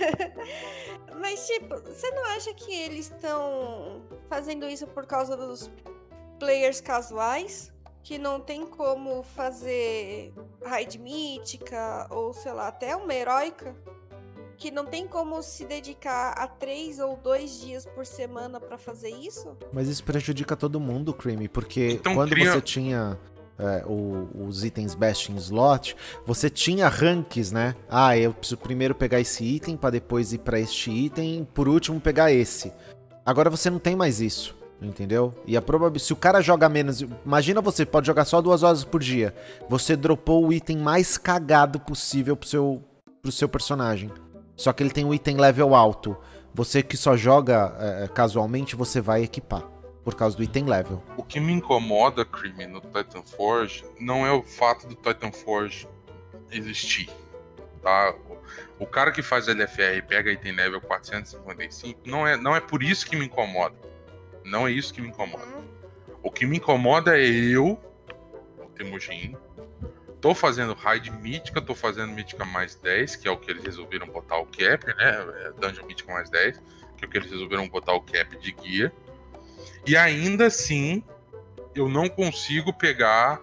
Mas, tipo, você não acha que eles estão fazendo isso por causa dos players casuais? Que não tem como fazer raid mítica ou, sei lá, até uma heróica? Que não tem como se dedicar a três ou dois dias por semana pra fazer isso? Mas isso prejudica todo mundo, Creamy, porque então, quando cria... você tinha... É, o, os itens best in slot, você tinha ranks, né? Ah, eu preciso primeiro pegar esse item para depois ir para este item, por último pegar esse. Agora você não tem mais isso, entendeu? E a probabilidade, se o cara joga menos, imagina você pode jogar só duas horas por dia, você dropou o item mais cagado possível pro seu, pro seu personagem. Só que ele tem um item level alto. Você que só joga é, casualmente, você vai equipar. Por causa do item level. O que me incomoda, Creamy, no Titanforge, não é o fato do Titanforge existir, tá? O cara que faz L F R e pega item level quatrocentos e cinquenta e cinco, não é, não é por isso que me incomoda. Não é isso que me incomoda. O que me incomoda é eu, o Temujin, tô fazendo raid mítica, tô fazendo mítica mais dez, que é o que eles resolveram botar o cap, né? Dungeon mítica mais dez, que é o que eles resolveram botar o cap de guia. E ainda assim, eu não consigo pegar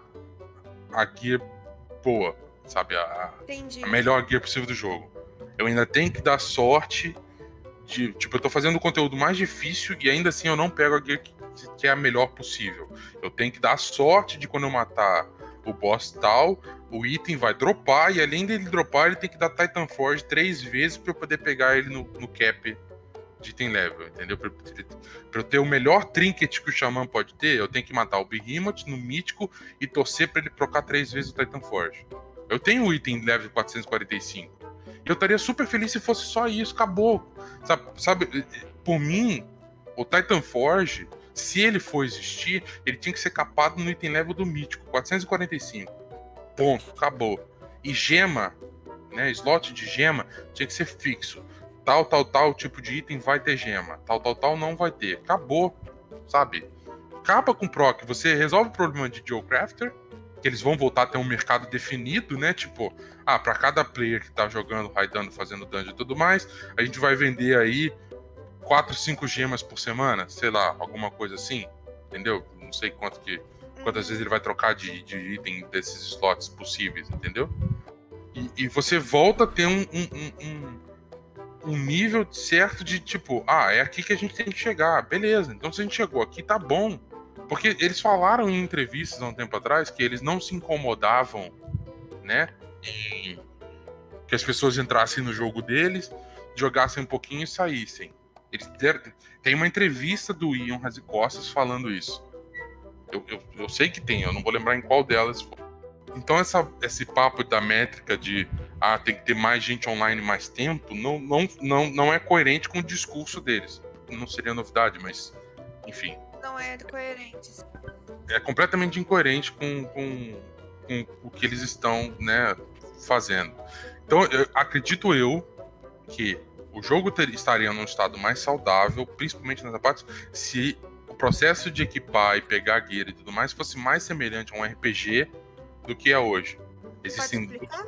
a guia boa, sabe? A, a melhor guia possível do jogo. Eu ainda tenho que dar sorte de... Tipo, eu tô fazendo o conteúdo mais difícil e ainda assim eu não pego a guia que, que é a melhor possível. Eu tenho que dar sorte de quando eu matar o boss tal, o item vai dropar e além dele dropar, ele tem que dar Titanforge três vezes pra eu poder pegar ele no, no cap de item level, entendeu? Pra, pra eu ter o melhor trinket que o Xamã pode ter, eu tenho que matar o Behemoth no mítico e torcer pra ele trocar três vezes o Titanforge. Eu tenho o item level quatrocentos e quarenta e cinco. E eu estaria super feliz se fosse só isso, acabou. Sabe, sabe, por mim, o Titanforge, se ele for existir, ele tinha que ser capado no item level do mítico, quatrocentos e quarenta e cinco. Ponto, acabou. E gema, né, slot de gema, tinha que ser fixo. Tal, tal, tal tipo de item vai ter gema. Tal, tal, tal não vai ter. Acabou, sabe? Acaba com o proc. Você resolve o problema de Geocrafter, que eles vão voltar a ter um mercado definido, né? Tipo, ah, pra cada player que tá jogando, raidando, fazendo dungeon e tudo mais, a gente vai vender aí quatro, cinco gemas por semana, sei lá, alguma coisa assim, entendeu? Não sei quanto que, quantas vezes ele vai trocar de, de item desses slots possíveis, entendeu? E, e você volta a ter um... um, um, um um nível certo de tipo, ah, é aqui que a gente tem que chegar, beleza, então se a gente chegou aqui, tá bom. Porque eles falaram em entrevistas há um tempo atrás que eles não se incomodavam, né, em que as pessoas entrassem no jogo deles, jogassem um pouquinho e saíssem. Eles deram... Tem uma entrevista do Ion Razicostas falando isso. Eu, eu, eu sei que tem, eu não vou lembrar em qual delas foi. Então essa, esse papo da métrica de ah, tem que ter mais gente online mais tempo, não, não, não, não é coerente com o discurso deles. Não seria novidade, mas enfim. Não é coerente. É completamente incoerente com, com, com o que eles estão, né, fazendo. Então eu, acredito eu que o jogo ter, estaria num estado mais saudável, principalmente nessa parte, se o processo de equipar e pegar gear e tudo mais fosse mais semelhante a um R P G do que é hoje. Existem, Pode explicar?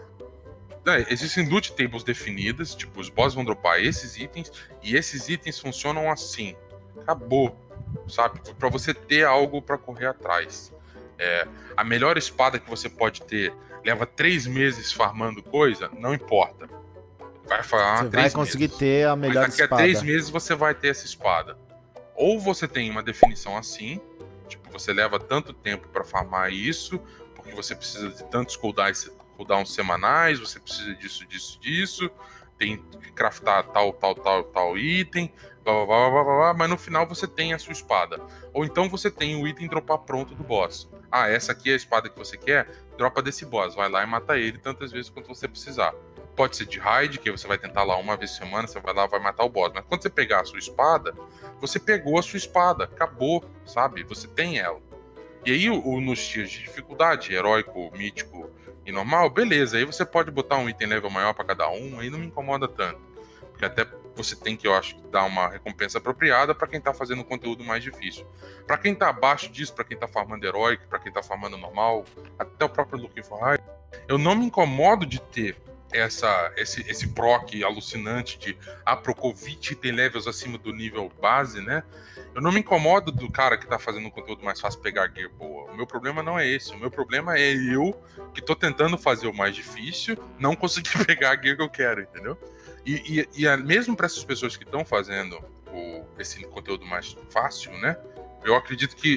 é, existem loot tables definidas, tipo, os bosses vão dropar esses itens, e esses itens funcionam assim. Acabou, sabe? Pra você ter algo pra correr atrás. É, a melhor espada que você pode ter leva três meses farmando coisa, não importa. Vai farmar Você três vai conseguir meses. ter a melhor Mas daqui espada. a três meses você vai ter essa espada. Ou você tem uma definição assim, tipo, você leva tanto tempo pra farmar isso, porque você precisa de tantos cooldowns, cooldowns semanais, você precisa disso, disso, disso, tem que craftar tal, tal, tal, tal item, blá, blá, blá, blá, blá, blá, mas no final você tem a sua espada. Ou então você tem o item dropar pronto do boss. Ah, essa aqui é a espada que você quer? Dropa desse boss, vai lá e mata ele tantas vezes quanto você precisar. Pode ser de raid, que você vai tentar lá uma vez por semana, você vai lá e vai matar o boss. Mas quando você pegar a sua espada, você pegou a sua espada, acabou, sabe? Você tem ela. E aí, o, o, nos tiers de dificuldade, heróico, mítico e normal, beleza. Aí você pode botar um item level maior pra cada um, aí não me incomoda tanto. Porque até você tem que, eu acho, dar uma recompensa apropriada pra quem tá fazendo um conteúdo mais difícil. Pra quem tá abaixo disso, pra quem tá farmando heróico, pra quem tá farmando normal, até o próprio Looking for High, eu não me incomodo de ter essa, esse, esse proc alucinante de ah, procou vinte item levels acima do nível base, né? Eu não me incomodo do cara que tá fazendo um conteúdo mais fácil pegar gear boa. O meu problema não é esse. O meu problema é eu que tô tentando fazer o mais difícil, não conseguir pegar a gear que eu quero, entendeu? E, e, e a, mesmo para essas pessoas que estão fazendo o, esse conteúdo mais fácil, né? Eu acredito que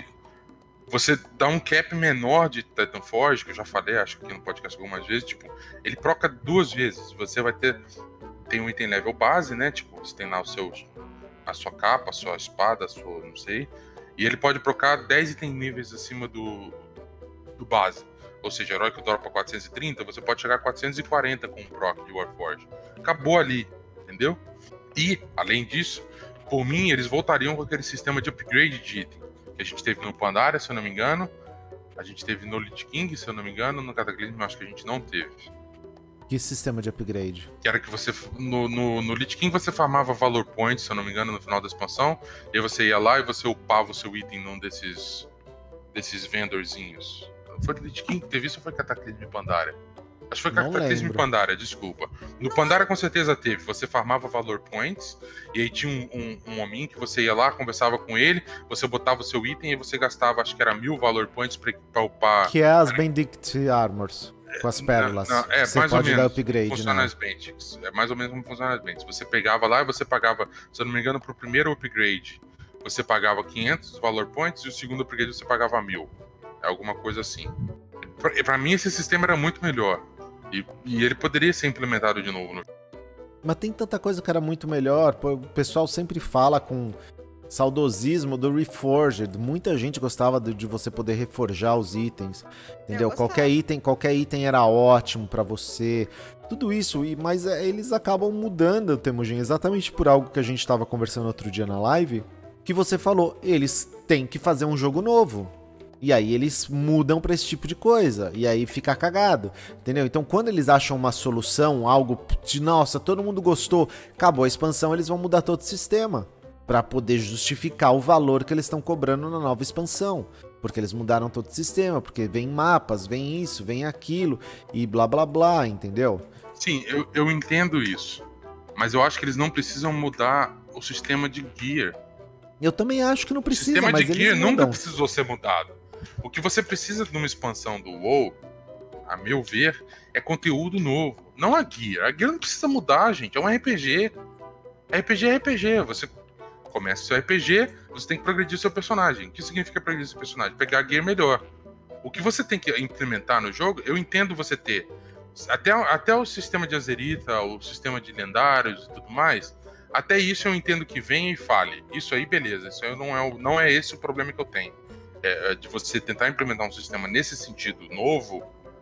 você dá um cap menor de Titanforge, que eu já falei, acho que aqui no podcast algumas vezes, tipo, ele proca duas vezes. Você vai ter, tem um item level base, né? Tipo, você tem lá os seus, a sua capa, a sua espada, a sua, não sei. E ele pode procar dez itens níveis acima do, do base. Ou seja, herói que dropa quatrocentos e trinta, você pode chegar a quatrocentos e quarenta com um proc de Warforge. Acabou ali, entendeu? E, além disso, por mim, eles voltariam com aquele sistema de upgrade de item que a gente teve no Pandaria, se eu não me engano. A gente teve no Lich King, se eu não me engano. No Cataclysm, eu acho que a gente não teve. Que sistema de upgrade? Que era que você... No, no, no Lich King você farmava Valor Points, se eu não me engano, no final da expansão. E aí você ia lá e você upava o seu item num desses... Desses vendorzinhos. Foi no Lich King que teve isso ou foi Cataclysm e Pandaria? Acho que foi Não Cataclysm e lembro. Pandaria, desculpa. No Pandaria com certeza teve. Você farmava Valor Points, e aí tinha um, um, um homem que você ia lá, conversava com ele, você botava o seu item e você gastava, acho que era mil Valor Points pra, pra upar. Que é as Benedict Armors, com as pérolas. Não, não, é, você mais pode ou dar menos. upgrade, Funciona né? as Bentics. É mais ou menos como funciona as Bentics. Você pegava lá e você pagava, se eu não me engano, pro primeiro upgrade, você pagava quinhentos Valor Points e o segundo upgrade você pagava mil. É alguma coisa assim. Pra, pra mim, esse sistema era muito melhor. E, e ele poderia ser implementado de novo no Mas tem tanta coisa que era muito melhor. Pô, o pessoal sempre fala com saudosismo do Reforged. Muita gente gostava de, de você poder reforjar os itens, entendeu? Eu Qualquer gostava. item, qualquer item era ótimo pra você. Tudo isso, e, mas é, eles acabam mudando, Temujin, exatamente por algo que a gente tava conversando outro dia na live, que você falou, eles têm que fazer um jogo novo. E aí eles mudam pra esse tipo de coisa. E aí fica cagado, entendeu? Então quando eles acham uma solução, algo de, nossa, todo mundo gostou, acabou a expansão, eles vão mudar todo o sistema pra poder justificar o valor que eles estão cobrando na nova expansão. Porque eles mudaram todo o sistema, porque vem mapas, vem isso, vem aquilo, e blá blá blá, entendeu? Sim, eu, eu entendo isso. Mas eu acho que eles não precisam mudar o sistema de gear. Eu também acho que não O precisa, sistema mas de eles gear mudam. nunca precisou ser mudado. O que você precisa numa expansão do WoW, a meu ver, é conteúdo novo. Não a gear. A gear não precisa mudar, gente. É um R P G. R P G é R P G. Você começa o seu R P G, você tem que progredir o seu personagem. O que significa progredir o seu personagem? Pegar a gear melhor. O que você tem que implementar no jogo, eu entendo você ter até, até o sistema de Azerita, o sistema de lendários e tudo mais, até isso eu entendo que venha e fale. Isso aí, beleza. Isso aí não é, o, não é esse o problema que eu tenho. É, de você tentar implementar um sistema nesse sentido novo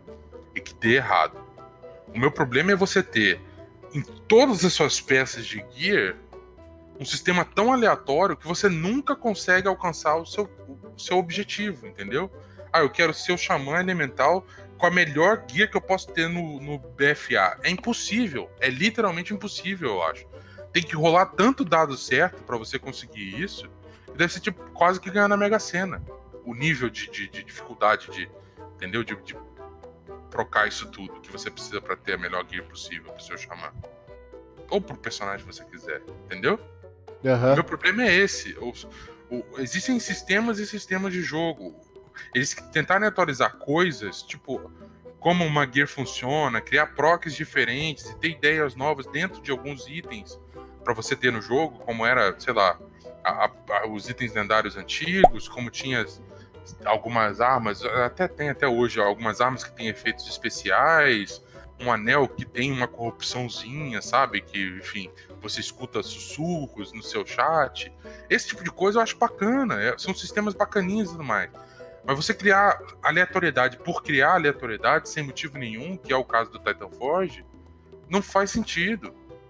e que dê errado. O meu problema é você ter em todas as suas peças de gear um sistema tão aleatório que você nunca consegue alcançar o seu, o seu objetivo, entendeu? Ah, eu quero ser o xamã elemental com a melhor gear que eu posso ter no, no B F A. É impossível, é literalmente impossível, eu acho. Tem que rolar tanto dado certo para você conseguir isso, Deve ser tipo quase que ganhar na Mega Sena. O nível de, de, de dificuldade de, entendeu? De, de trocar isso tudo que você precisa pra ter a melhor gear possível pro seu xamã. Ou pro personagem que você quiser, entendeu? Uhum. O meu problema é esse. O, o, existem sistemas e sistemas de jogo. Eles tentarem atualizar coisas, tipo, como uma gear funciona, criar procs diferentes e ter ideias novas dentro de alguns itens pra você ter no jogo, como era, sei lá, a, a, os itens lendários antigos, como tinha algumas armas, até tem até hoje algumas armas que têm efeitos especiais, um anel que tem uma corrupçãozinha, sabe? Que, enfim, você escuta sussurros no seu chat. Esse tipo de coisa eu acho bacana, é, são sistemas bacaninhos e tudo mais. Mas você criar aleatoriedade por criar aleatoriedade sem motivo nenhum, que é o caso do Titanforge, não faz sentido.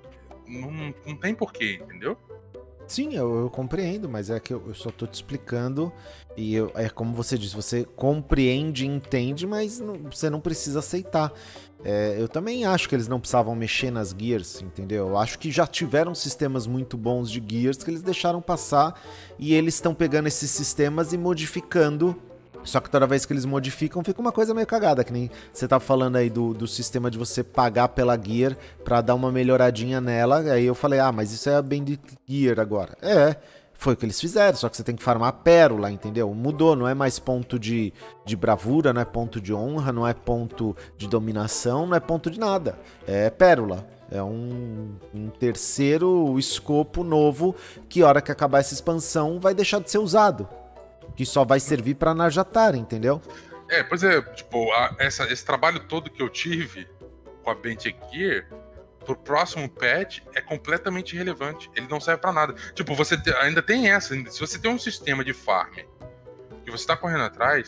Não, não tem porquê, entendeu? Sim, eu, eu compreendo, mas é que eu, eu só tô te explicando e eu, é como você disse, você compreende e entende, mas não, você não precisa aceitar. É, eu também acho que eles não precisavam mexer nas gears, entendeu? Eu acho que já tiveram sistemas muito bons de gears que eles deixaram passar e eles estão pegando esses sistemas e modificando. Só que toda vez que eles modificam, fica uma coisa meio cagada, que nem você tava falando aí do, do sistema de você pagar pela gear pra dar uma melhoradinha nela. Aí eu falei, ah, mas isso é a Bandit Gear agora. É, foi o que eles fizeram, só que você tem que farmar pérola, entendeu? Mudou, não é mais ponto de, de bravura, não é ponto de honra, não é ponto de dominação, não é ponto de nada. É pérola. É um, um terceiro escopo novo que, a hora que acabar essa expansão, vai deixar de ser usado. Que só vai servir pra Narjatar, entendeu? É, pois é, tipo, a, essa, esse trabalho todo que eu tive com a Bandit Gear, pro próximo patch, é completamente irrelevante. Ele não serve pra nada. Tipo, você te, ainda tem essa, se você tem um sistema de farm que você tá correndo atrás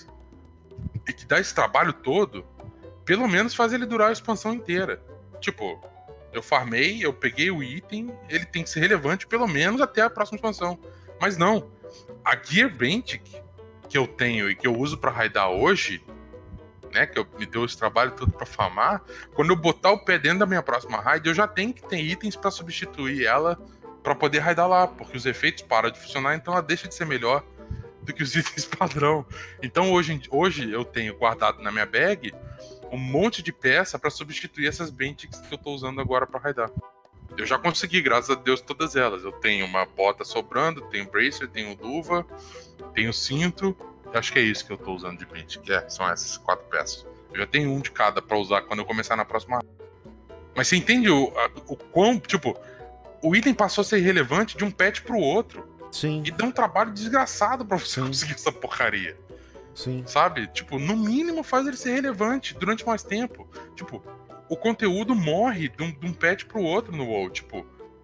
e que dá esse trabalho todo, pelo menos faz ele durar a expansão inteira. Tipo, eu farmei, eu peguei o item, ele tem que ser relevante pelo menos até a próxima expansão. Mas não. A Gear Bandit que eu tenho e que eu uso pra raidar hoje, né, que eu, me deu esse trabalho todo pra farmar, quando eu botar o pé dentro da minha próxima raid, eu já tenho que ter itens pra substituir ela pra poder raidar lá, porque os efeitos param de funcionar, então ela deixa de ser melhor do que os itens padrão. Então hoje, hoje eu tenho guardado na minha bag um monte de peça pra substituir essas Bandits que eu tô usando agora pra raidar. Eu já consegui, graças a Deus, todas elas. Eu tenho uma bota sobrando, tenho bracer, tenho luva, tenho cinto. Acho que é isso que eu tô usando de Bandit, que é, são essas quatro peças. Eu já tenho um de cada pra usar quando eu começar na próxima. Mas você entende o, a, o quão, tipo, o item passou a ser irrelevante de um patch pro outro. Sim. E dá um trabalho desgraçado pra você Sim. conseguir essa porcaria. Sim. Sabe? Tipo, no mínimo faz ele ser relevante durante mais tempo. Tipo, o conteúdo morre de um, de um patch pro outro no WoW. Tipo,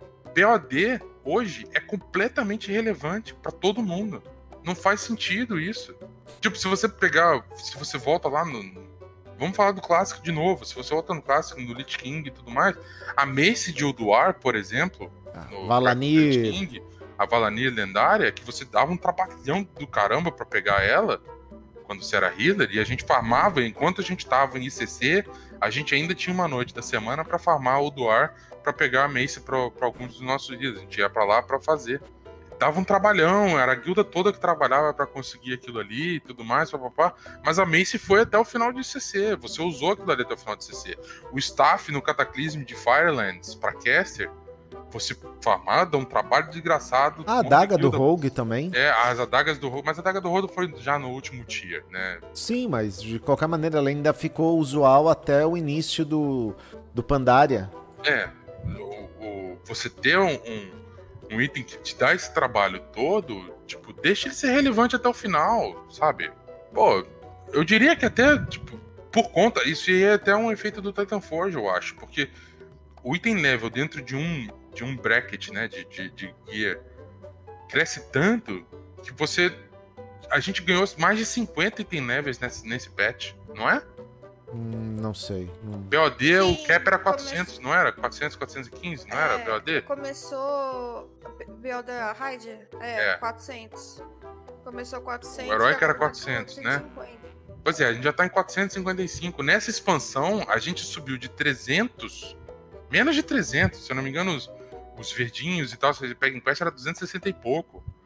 B O D hoje é completamente irrelevante pra todo mundo. Não faz sentido isso. Tipo, se você pegar, se você volta lá no... Vamos falar do clássico de novo. Se você volta no clássico, no Lich King e tudo mais, a Mace de Ulduar, por exemplo, Ah, no Valanir. Lich King, a Valanir lendária, que você dava um trabalhão do caramba pra pegar ela quando você era healer, e a gente farmava, enquanto a gente tava em I C C, a gente ainda tinha uma noite da semana pra farmar o Ulduar pra pegar a Mace pra, pra alguns dos nossos dias. A gente ia pra lá pra fazer. Dava um trabalhão, era a guilda toda que trabalhava pra conseguir aquilo ali e tudo mais, papapá. Mas a Mace foi até o final de I C C. Você usou aquilo ali até o final de I C C. O staff no Cataclysm de Firelands pra caster, você farmar, dá um trabalho desgraçado. A adaga do Rogue também. É, as adagas do Rogue. Mas a adaga do Rogue foi já no último tier, né? Sim, mas de qualquer maneira ela ainda ficou usual até o início do, do Pandaria. É, o, o, você ter um, um, um item que te dá esse trabalho todo, tipo, deixa ele ser relevante até o final, sabe? Pô, eu diria que até, tipo, por conta, isso é até um efeito do Titanforge, eu acho, porque o item level dentro de um, de um bracket, né, de, de, de gear, cresce tanto que você... A gente ganhou mais de cinquenta item levels nesse, nesse patch, não é? Hum, não sei. Não... B O D, Sim, o cap era quatrocentos, come... não era? quatrocentos, quatrocentos e quinze, não era É, B O D? Começou... B O D Raid? É, É. quatrocentos. Começou quatrocentos. O herói que era agora tá quatrocentos, né? quatrocentos e cinquenta. Pois é, a gente já tá em quatrocentos e cinquenta e cinco. Nessa expansão, a gente subiu de trezentos, menos de trezentos, se eu não me engano, os, os verdinhos e tal, se você pega em quest, era duzentos e sessenta e pouco.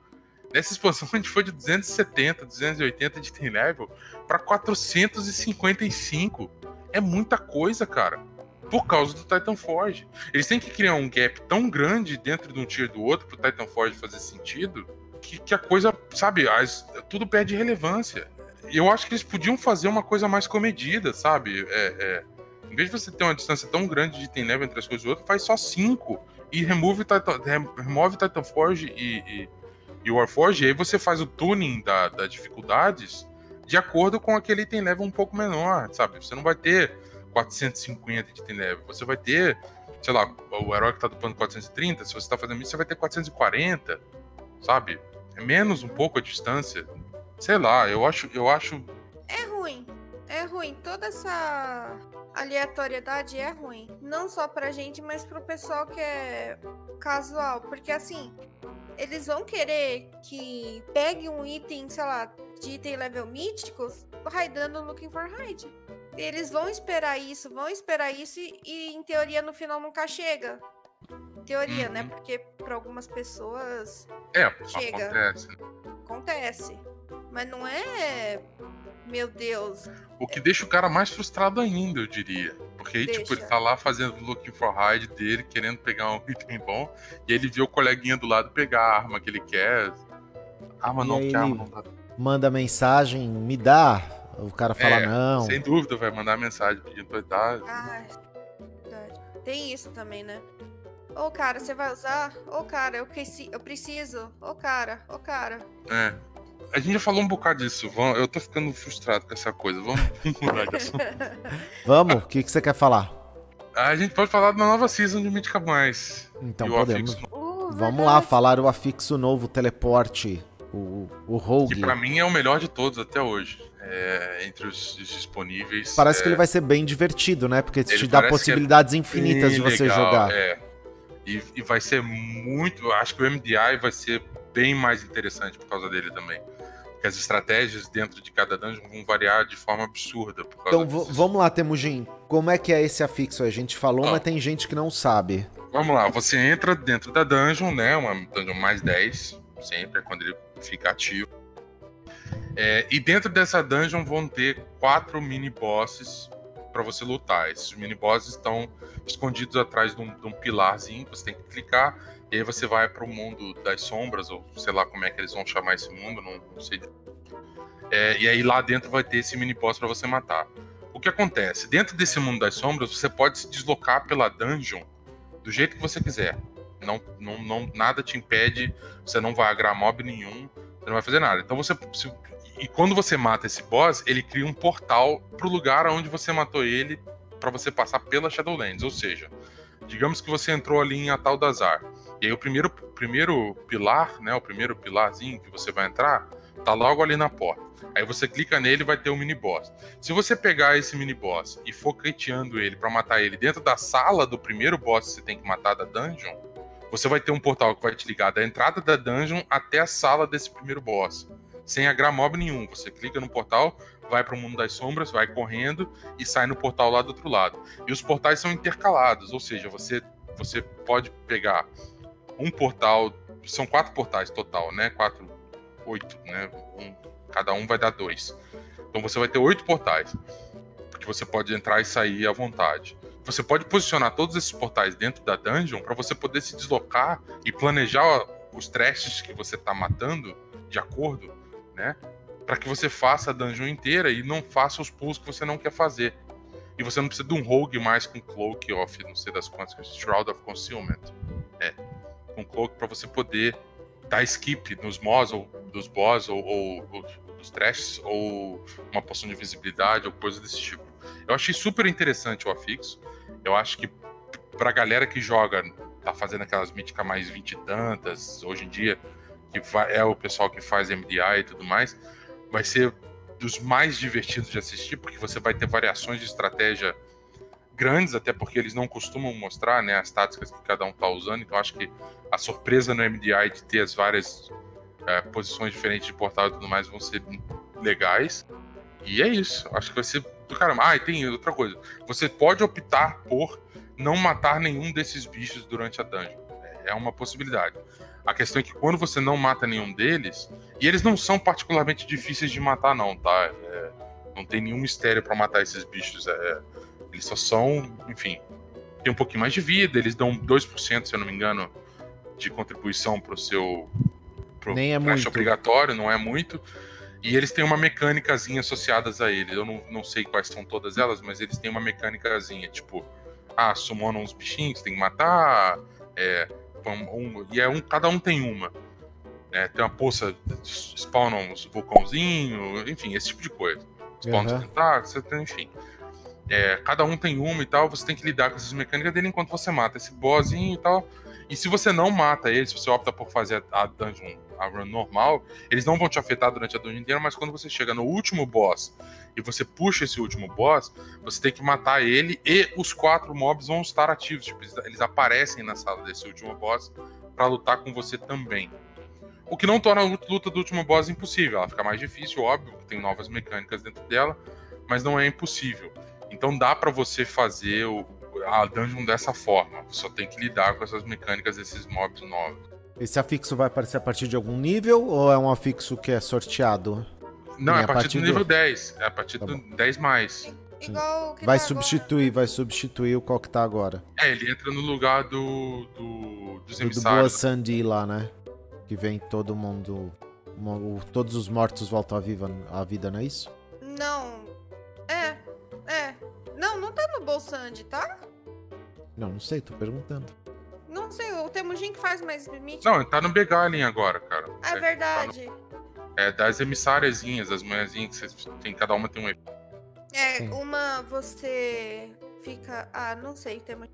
Nessa expansão a gente foi de duzentos e setenta, duzentos e oitenta de item level pra quatrocentos e cinquenta e cinco. É muita coisa, cara. Por causa do Titanforge. Eles têm que criar um gap tão grande dentro de um tier do outro pro Titanforge fazer sentido que, que a coisa, sabe, as, tudo perde relevância. Eu acho que eles podiam fazer uma coisa mais comedida, sabe? É, é, em vez de você ter uma distância tão grande de item level entre as coisas e outras, faz só cinco e remove Titan, remove Titanforge e, e, e Warforge, e aí você faz o tuning da, das dificuldades de acordo com aquele item level um pouco menor, sabe? Você não vai ter quatrocentos e cinquenta de item level, você vai ter, sei lá, o herói que tá dupando quatrocentos e trinta, se você tá fazendo isso, você vai ter quatrocentos e quarenta, sabe? É menos um pouco a distância. Sei lá, eu acho, eu acho... É ruim, é ruim. Toda essa aleatoriedade é ruim. Não só pra gente, mas pro pessoal que é casual. Porque assim, eles vão querer que pegue um item, sei lá, de item level míticos, raidando Looking for Raid. Eles vão esperar isso, vão esperar isso e, e em teoria no final nunca chega. Teoria, uhum. né? Porque pra algumas pessoas é, chega. Acontece. Acontece. Mas não é... Meu Deus. O que deixa o cara mais frustrado ainda, eu diria. Porque aí, deixa. tipo, ele tá lá fazendo o Looking for Raid dele, querendo pegar um item bom, e ele vê o coleguinha do lado pegar a arma que ele quer. Arma e não, aí que arma não dá. Manda mensagem, me dá. O cara fala é, não. Sem dúvida, vai mandar mensagem pedindo pra dar. Ah, verdade. Tem isso também, né? Ô, cara, você vai usar? Ô, cara, eu, preci eu preciso. Ô, cara, ô, cara. É. A gente já falou um bocado disso. Eu tô ficando frustrado com essa coisa. Vamos mudar de assunto. Vamos? O que, que você quer falar? A gente pode falar da nova season de Mítica Mais. Então podemos. Uh, Vamos verdade. lá, falar o afixo novo, teleporte. O, o Rogue. Que pra mim é o melhor de todos até hoje. É, entre os, os disponíveis. Parece é... que ele vai ser bem divertido, né? Porque ele te dá possibilidades é infinitas de você legal, jogar. É. E, e vai ser muito... Acho que o M D I vai ser bem mais interessante por causa dele também. Porque as estratégias dentro de cada dungeon vão variar de forma absurda. Por causa então vamos lá, Temujin. Como é que é esse afixo? A gente falou, oh. mas tem gente que não sabe. Vamos lá. Você entra dentro da dungeon, né? Uma dungeon mais dez. Sempre é quando ele fica ativo. É, e dentro dessa dungeon vão ter quatro mini-bosses para você lutar. Esses mini-bosses estão escondidos atrás de um, de um pilarzinho que você tem que clicar, e aí você vai para o mundo das sombras, ou sei lá como é que eles vão chamar esse mundo, não, não sei. É, e aí lá dentro vai ter esse mini-boss para você matar. O que acontece? Dentro desse mundo das sombras, você pode se deslocar pela dungeon do jeito que você quiser. Não, não, não, nada te impede, você não vai agrar mob nenhum, você não vai fazer nada. Então você... Se, e quando você mata esse boss, ele cria um portal pro lugar onde você matou ele, para você passar pela Shadowlands. Ou seja, digamos que você entrou ali em Ataldazar. E aí o primeiro, primeiro pilar, né, o primeiro pilarzinho que você vai entrar, tá logo ali na porta. Aí você clica nele e vai ter um mini-boss. Se você pegar esse mini-boss e for criteando ele para matar ele dentro da sala do primeiro boss que você tem que matar da dungeon, você vai ter um portal que vai te ligar da entrada da dungeon até a sala desse primeiro boss. Sem agrar mob nenhum. Você clica no portal, vai para o mundo das sombras, vai correndo e sai no portal lá do outro lado. E os portais são intercalados, ou seja, você, você pode pegar um portal, são quatro portais total, né? Quatro, oito, né? Um, cada um vai dar dois. Então você vai ter oito portais, que você pode entrar e sair à vontade. Você pode posicionar todos esses portais dentro da dungeon para você poder se deslocar e planejar os trashes que você está matando de acordo, né? Para que você faça a dungeon inteira e não faça os pulls que você não quer fazer. E você não precisa de um rogue mais com Cloak of, não sei das quantas, Shroud of Concealment. É, com Cloak para você poder dar skip nos mods, ou dos boss, ou, ou, ou dos trashes, ou uma poção de visibilidade, ou coisa desse tipo. Eu achei super interessante o afixo. Eu acho que pra galera que joga, tá fazendo aquelas míticas mais vinte e tantas, hoje em dia, que é o pessoal que faz M D I e tudo mais, vai ser dos mais divertidos de assistir, porque você vai ter variações de estratégia grandes, até porque eles não costumam mostrar, né, as táticas que cada um tá usando. Então acho que a surpresa no M D I de ter as várias é, posições diferentes de portal e tudo mais vão ser legais. E é isso, acho que vai ser do caramba. Ah, e tem outra coisa, você pode optar por não matar nenhum desses bichos durante a dungeon, é uma possibilidade. A questão é que quando você não mata nenhum deles, e eles não são particularmente difíceis de matar não, tá? É, não tem nenhum mistério pra matar esses bichos. É, eles só são, enfim, tem um pouquinho mais de vida, eles dão dois por cento, se eu não me engano, de contribuição pro seu pro Nem é teste muito. obrigatório, não é muito. E eles têm uma mecânicazinha associadas a eles. Eu não, não sei quais são todas elas, mas eles têm uma mecânicazinha, tipo, ah, summonam uns bichinhos, tem que matar, é, um, um, e é um, cada um tem uma. Né? Tem uma poça, spawnam uns vulcãozinhos, enfim, esse tipo de coisa. Spawnam Uhum. os tentáculos, você tem, enfim. É, cada um tem uma e tal, você tem que lidar com essas mecânicas dele enquanto você mata esse bossinho e tal. E se você não mata ele, se você opta por fazer a dungeon, a run normal, eles não vão te afetar durante a dungeon inteira, mas quando você chega no último boss e você puxa esse último boss, você tem que matar ele e os quatro mobs vão estar ativos. Tipo, eles aparecem na sala desse último boss pra lutar com você também. O que não torna a luta do último boss impossível. Ela fica mais difícil, óbvio, tem novas mecânicas dentro dela, mas não é impossível. Então dá pra você fazer o, a dungeon dessa forma. Você só tem que lidar com essas mecânicas desses mobs novos. Esse afixo vai aparecer a partir de algum nível ou é um afixo que é sorteado? Não, Sim, é a partir, do nível dez. É a partir Tá do bom. dez mais. Igual o que Vai tá substituir, vai substituir o qual que tá agora. É, ele entra no lugar do, do dos Do, do Boa emissários. Sandy lá, né? Que vem todo mundo... mo- Todos os mortos voltam à, viva, à vida, não é isso? Não. É, é. Não, não tá no Bolsand, tá? Não, não sei, tô perguntando. Não sei, o Temujin que faz mais limite. Não, tá no Begalin agora, cara. É tá verdade. no- é das emissáriazinhas, as manhãzinhas que vocês tem, cada uma tem um efeito. É, Sim. uma você fica. Ah, não sei, Temujin.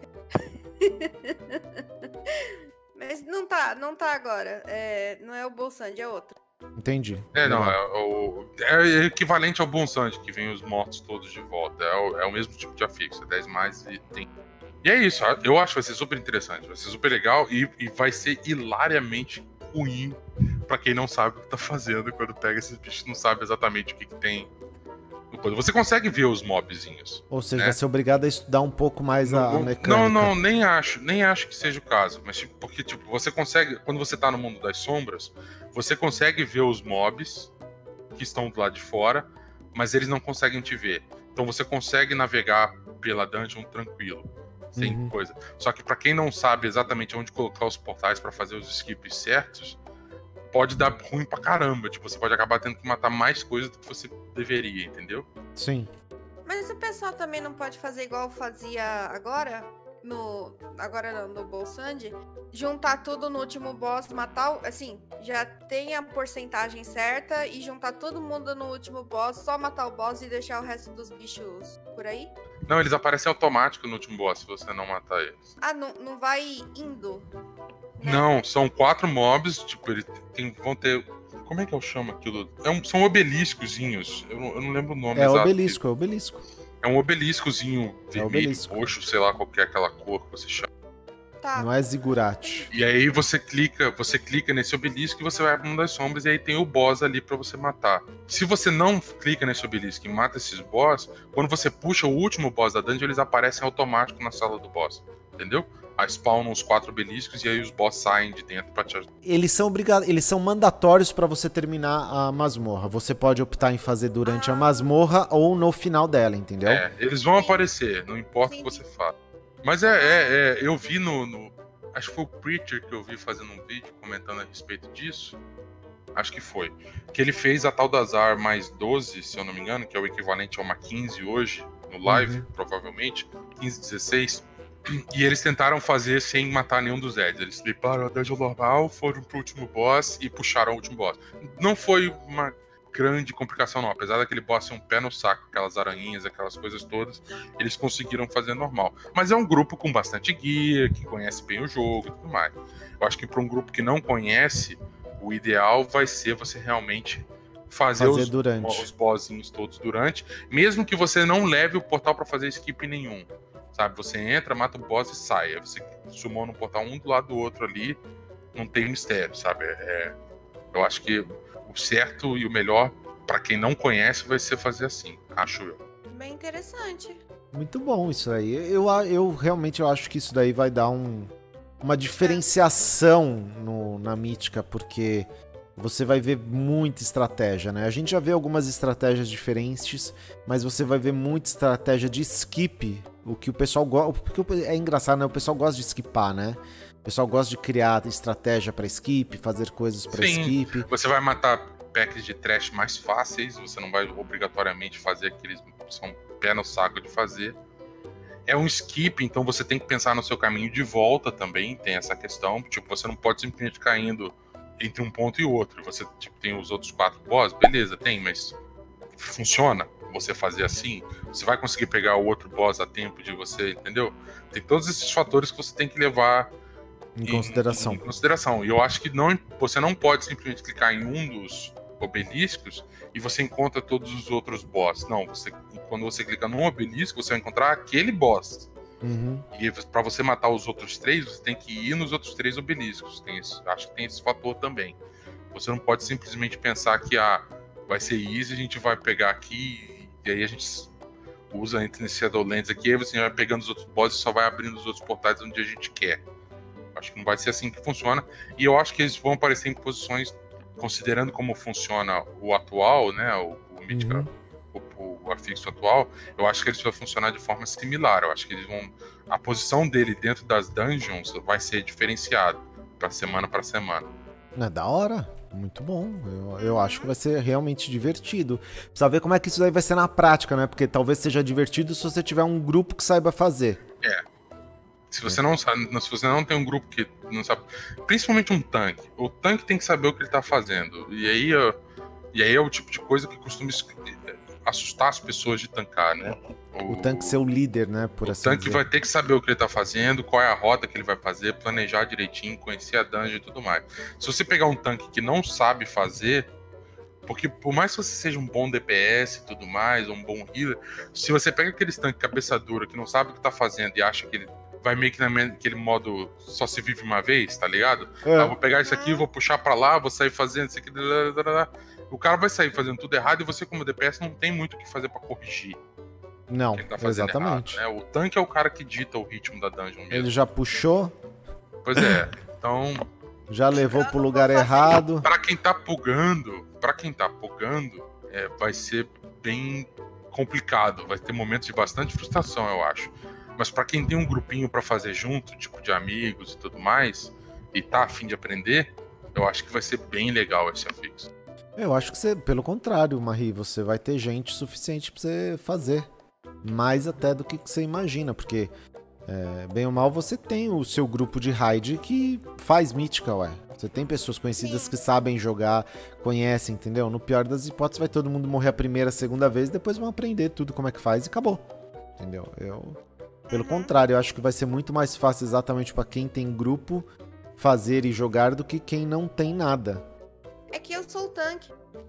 Mas não tá, não tá agora. É, não é o Bolsand, é outro. Entendi. É, não, Legal. é o. É equivalente ao Bonsand, que vem os mortos todos de volta. É o, é o mesmo tipo de afixo, é dez mais e tem. E é isso, eu acho que vai ser super interessante, vai ser super legal e, e vai ser hilariamente ruim pra quem não sabe o que tá fazendo quando pega esses bichos e não sabe exatamente o que, que tem. no coisa. Você consegue ver os mobzinhos. Ou seja, né? vai ser obrigado a estudar um pouco mais a, a Não, mecânica. não, não, nem acho, nem acho que seja o caso. Mas tipo, porque tipo, você consegue, quando você tá no mundo das sombras, você consegue ver os mobs que estão do lado de fora, mas eles não conseguem te ver. Então você consegue navegar pela dungeon tranquilo, sem Uhum. coisa. Só que pra quem não sabe exatamente onde colocar os portais pra fazer os skips certos, pode dar ruim pra caramba. Tipo, você pode acabar tendo que matar mais coisas do que você deveria, entendeu? Sim. Mas o pessoal também não pode fazer igual fazia agora? No. Agora não, no Bolsand? Juntar tudo no último boss, matar o. Assim, já tem a porcentagem certa e juntar todo mundo no último boss, só matar o boss e deixar o resto dos bichos por aí? Não, eles aparecem automático no último boss se você não matar eles. Ah, não, não vai indo? né? Não, são quatro mobs, tipo, eles tem, vão ter. Como é que eu chamo aquilo? É um- são obeliscozinhos. Eu não, eu não lembro o nome É exato. obelisco, é obelisco. É um obeliscozinho vermelho, obelisco. roxo, sei lá qual que é aquela cor que você chama. Tá. Não é zigurate. E aí você clica, você clica nesse obelisco e você vai para uma das sombras e aí tem o boss ali pra você matar. Se você não clica nesse obelisco e mata esses boss, quando você puxa o último boss da dungeon, eles aparecem automático na sala do boss, entendeu? Aí spawnam os quatro obeliscos e aí os boss saem de dentro pra te ajudar. Eles são obrigados, eles são mandatórios pra você terminar a masmorra. Você pode optar em fazer durante a masmorra ou no final dela, entendeu? É, eles vão aparecer, não importa o que você faça. Mas é, é, é, eu vi no, no. Acho que foi o Preacher que eu vi fazendo um vídeo comentando a respeito disso. Acho que foi. Que ele fez a tal das A R mais doze, se eu não me engano, que é o equivalente a uma quinze hoje, no live, Uhum. provavelmente. quinze, dezesseis. E eles tentaram fazer sem matar nenhum dos Eds. Eles limparam a dungeon normal, foram pro último boss e puxaram o último boss. Não foi uma grande complicação, não. Apesar daquele boss ser um pé no saco, aquelas aranhinhas, aquelas coisas todas, eles conseguiram fazer normal. Mas é um grupo com bastante guia, que conhece bem o jogo e tudo mais. Eu acho que para um grupo que não conhece, o ideal vai ser você realmente fazer, Fazer os, durante. os bossinhos todos durante, mesmo que você não leve o portal para fazer skip nenhum. Sabe, você entra, mata o boss e sai. Aí você sumou no portal um do lado do outro ali, não tem mistério, sabe? É, eu acho que o certo e o melhor pra quem não conhece vai ser fazer assim, acho eu. Bem interessante. Muito bom isso aí. Eu, eu realmente eu acho que isso daí vai dar um, uma diferenciação no, na mítica, porque você vai ver muita estratégia, né? A gente já vê algumas estratégias diferentes, mas você vai ver muita estratégia de skip, o que o pessoal gosta, porque é engraçado, né? O pessoal gosta de skipar, né? O pessoal gosta de criar estratégia para skip, fazer coisas para skip. Você vai matar packs de trash mais fáceis, você não vai obrigatoriamente fazer aqueles que são pé no saco de fazer. É um skip, então você tem que pensar no seu caminho de volta também, tem essa questão. Tipo, você não pode simplesmente ficar indo entre um ponto e outro. Você tipo, tem os outros quatro boss, beleza, tem, mas funciona você fazer assim? Você vai conseguir pegar o outro boss a tempo de você, entendeu? Tem todos esses fatores que você tem que levar em, em consideração. Em, em consideração. E eu acho que não, você não pode simplesmente clicar em um dos obeliscos e você encontra todos os outros boss. Não, você, quando você clica num obelisco, você vai encontrar aquele boss. Uhum. E para você matar os outros três, você tem que ir nos outros três obeliscos. Tem esse, acho que tem esse fator também. Você não pode simplesmente pensar que ah, vai ser easy, a gente vai pegar aqui e aí a gente usa entre Shadowlands aqui, aí você vai pegando os outros bosses e só vai abrindo os outros portais onde a gente quer. Acho que não vai ser assim que funciona. E eu acho que eles vão aparecer em posições, considerando como funciona o atual, né, o, o Mythica, uhum. o, o afixo atual, eu acho que eles vão funcionar de forma similar. Eu acho que eles vão, a posição dele dentro das dungeons vai ser diferenciada para semana para semana. É da hora, muito bom. Eu, eu acho que vai ser realmente divertido. Precisa ver como é que isso aí vai ser na prática, né? Porque talvez seja divertido se você tiver um grupo que saiba fazer. É. Se você não sabe, se você não tem um grupo que não sabe, principalmente um tanque, o tanque tem que saber o que ele tá fazendo. E aí, e aí é o tipo de coisa que costuma assustar as pessoas de tancar, né? O, o tanque ser o líder, né? Por o assim tanque dizer. vai ter que saber o que ele tá fazendo, qual é a rota que ele vai fazer, planejar direitinho, conhecer a dungeon e tudo mais. Se você pegar um tanque que não sabe fazer, porque por mais que você seja um bom D P S e tudo mais, ou um bom healer, se você pega aqueles tanques cabeça dura que não sabe o que tá fazendo e acha que ele vai meio que naquele modo só se vive uma vez, tá ligado? É. Ah, vou pegar isso aqui, vou puxar pra lá, vou sair fazendo isso aqui. O cara vai sair fazendo tudo errado e você, como D P S, não tem muito o que fazer pra corrigir. Não, que ele tá fazendo exatamente. Errado, né? O tanque é o cara que dita o ritmo da dungeon mesmo. Ele já puxou. Pois é, então... Já levou pro lugar errado. Pra quem tá pugando, pra quem tá pugando, é, vai ser bem complicado. Vai ter momentos de bastante frustração, eu acho. Mas pra quem tem um grupinho pra fazer junto, tipo de amigos e tudo mais, e tá a fim de aprender, eu acho que vai ser bem legal esse afixo. Eu acho que você, pelo contrário, Marie, você vai ter gente suficiente pra você fazer. Mais até do que você imagina, porque é, bem ou mal você tem o seu grupo de raid que faz mítica, ué. Você tem pessoas conhecidas Sim. que sabem jogar, conhecem, entendeu? No pior das hipóteses vai todo mundo morrer a primeira, a segunda vez, depois vão aprender tudo como é que faz e acabou. Entendeu? Eu... Pelo Uhum. contrário, eu acho que vai ser muito mais fácil exatamente pra quem tem grupo fazer e jogar do que quem não tem nada. É que eu sou o tanque.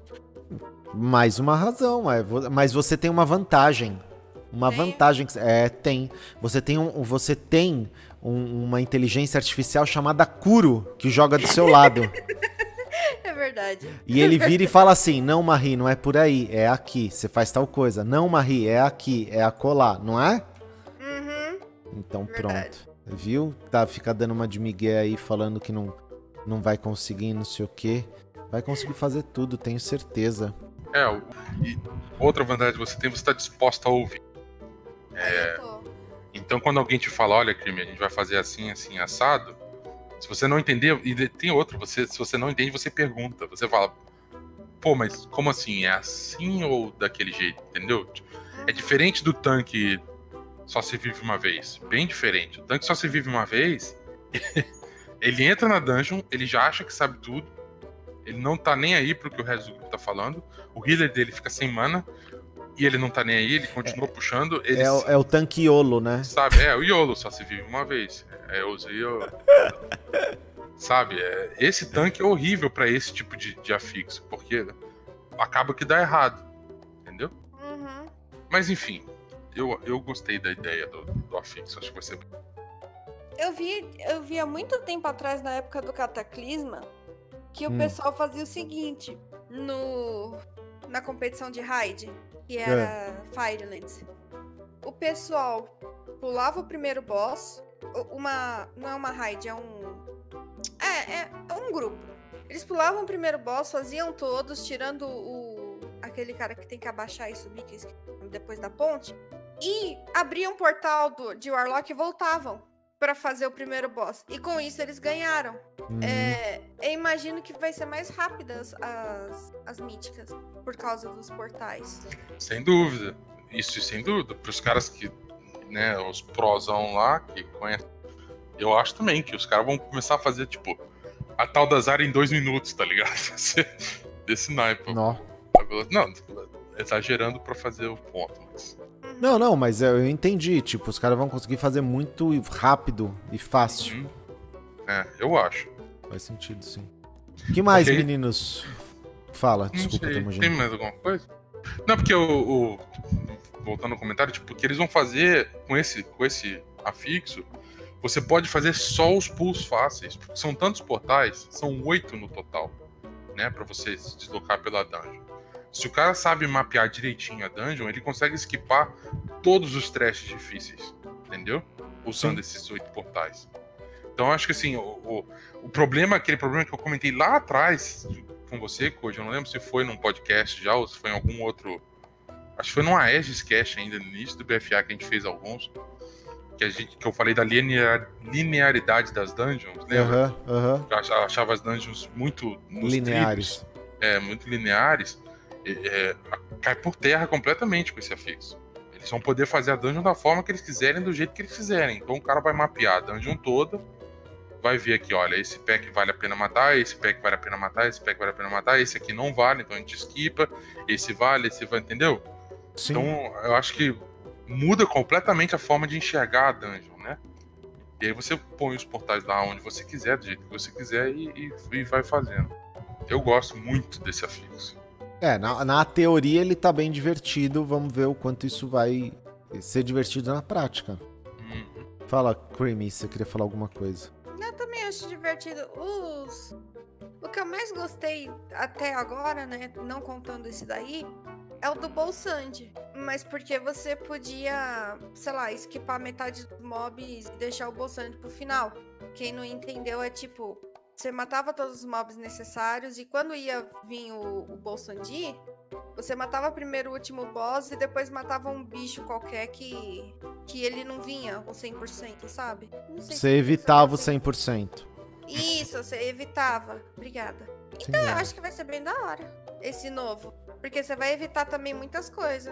Mais uma razão, é, mas você tem uma vantagem. Uma Tem? vantagem que é, tem. Você tem, um, você tem um, uma inteligência artificial chamada Kuro, que joga do seu lado. É verdade. E ele vira e fala assim: não, Marie, não é por aí, é aqui. Você faz tal coisa. Não, Marie, é aqui, é acolá, não é? Uhum. Então Verdade. pronto. Viu? Tá, fica dando uma de migué aí, falando que não, não vai conseguir, não sei o quê. Vai conseguir fazer tudo, tenho certeza. É, o- e outra vantagem que você tem, você tá disposta a ouvir. Aí eu tô. Então, quando alguém te fala, olha, Crime, a gente vai fazer assim, assim, assado, se você não entender, e de- tem outra, você, se você não entende, você pergunta. Você fala, pô, mas como assim? É assim ou daquele jeito? Entendeu? É diferente do tanque só se vive uma vez. Bem diferente. O tanque só se vive uma vez, ele entra na dungeon, ele já acha que sabe tudo, ele não tá nem aí pro que o resto do grupo tá falando, o healer dele fica sem mana, e ele não tá nem aí, ele continua puxando, ele É, o- é o tanque Iolo, né? sabe, é o YOLO, só se vive uma vez. É, eu usei o... Sabe, é, esse tanque é horrível pra esse tipo de, de afixo, porque acaba que dá errado, entendeu? Uhum. Mas enfim, eu, eu gostei da ideia do, do afixo, acho que vai ser... Eu vi, eu vi há muito tempo atrás, na época do Cataclisma, que o Hum. pessoal fazia o seguinte, no na competição de raid, que era Firelands. O pessoal pulava o primeiro boss, uma... Não é uma raid, é um... É, é um grupo. Eles pulavam o primeiro boss, faziam todos, tirando o... aquele cara que tem que abaixar e subir, que é depois da ponte. E abriam um portal do, de Warlock e voltavam pra fazer o primeiro boss. E com isso eles ganharam. Hum. É, eu imagino que vai ser mais rápidas as, as míticas, por causa dos portais. Sem dúvida. Isso sem dúvida. Para os caras que, né, os prosão lá, que conhecem, eu acho também que os caras vão começar a fazer, tipo, a tal das áreas em dois minutos, tá ligado? Desse naipe. Não. Não, exagerando pra fazer o ponto. Mas... Não, não, mas eu entendi. Tipo, os caras vão conseguir fazer muito rápido e fácil. Uhum. É, eu acho. Faz sentido, sim. O que mais, Okay. meninos? Fala, desculpa, Não sei, tamo tem mais alguma coisa? Não, porque o, o... Voltando ao comentário, tipo, o que eles vão fazer com esse, com esse afixo, você pode fazer só os pulls fáceis. Porque são tantos portais, são oito no total, né? Pra você se deslocar pela dungeon. Se o cara sabe mapear direitinho a dungeon, ele consegue esquipar todos os trashes difíceis, entendeu? Usando Sim. esses oito portais. Então, eu acho que assim, o, o, o problema, aquele problema que eu comentei lá atrás com você, Koji, eu não lembro se foi num podcast já ou se foi em algum outro... Acho que foi numa Aegis Cash ainda, no início do B F A que a gente fez alguns, que, a gente, que eu falei da linear, linearidade das dungeons, lembra? Aham, aham. Eu achava, achava as dungeons muito... nos Lineares. trilhos, é, muito lineares. É, cai por terra completamente com esse afixo. Eles vão poder fazer a dungeon da forma que eles quiserem, do jeito que eles quiserem. Então o cara vai mapear a dungeon toda, vai ver aqui, olha, esse pack vale a pena matar, esse pack vale a pena matar, esse pack vale a pena matar, esse aqui não vale, então a gente esquipa, esse vale, esse vai, entendeu? Sim. Então eu acho que muda completamente a forma de enxergar a dungeon, né? E aí você põe os portais lá onde você quiser, do jeito que você quiser e, e, e vai fazendo. Eu gosto muito desse afixo. É, na, na teoria ele tá bem divertido, vamos ver o quanto isso vai ser divertido na prática. Uhum. Fala, Creamy, você queria falar alguma coisa? Eu também acho divertido. Os... O que eu mais gostei até agora, né, não contando esse daí, é o do Bolsand. Mas porque você podia, sei lá, esquipar metade dos mobs e deixar o Bolsand pro final. Quem não entendeu é tipo... Você matava todos os mobs necessários e quando ia vir o, o Bolsandi, você matava primeiro o último boss e depois matava um bicho qualquer que, que ele não vinha o cem por cento, sabe? Não sei Você se evitava o isso- cem por cento. Isso, você evitava. Obrigada. Sim, Então eu é. acho que vai ser bem da hora esse novo. Porque você vai evitar também muitas coisas.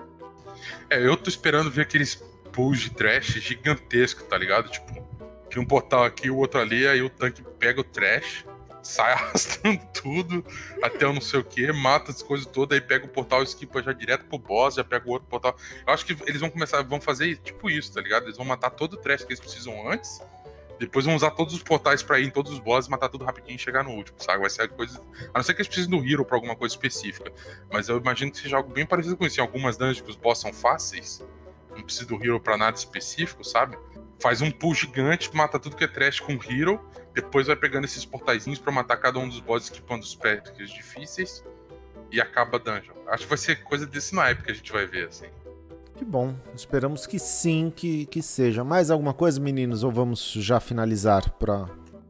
É, eu tô esperando ver aqueles pulls de trash gigantesco, tá ligado? Tipo, tem um portal aqui, o outro ali, aí o tanque pega o trash, sai arrastando tudo, até eu não sei o que, mata as coisas todas, aí pega o portal e esquipa já direto pro boss, já pega o outro portal. Eu acho que eles vão começar, vão fazer tipo isso, tá ligado? Eles vão matar todo o trash que eles precisam antes, depois vão usar todos os portais pra ir em todos os bosses, matar tudo rapidinho e chegar no último, sabe? Vai ser coisa... A não ser que eles precisem do hero pra alguma coisa específica, mas eu imagino que seja algo bem parecido com isso. Em algumas dungeons que os boss são fáceis, não precisa do hero pra nada específico, sabe? Faz um pull gigante, mata tudo que é trash com hero, depois vai pegando esses portaizinhos pra matar cada um dos bosses, equipando os packs difíceis, e acaba a dungeon. Acho que vai ser coisa desse naipe que a gente vai ver, assim. Que bom, esperamos que sim, que, que seja. Mais alguma coisa, meninos, ou vamos já finalizar para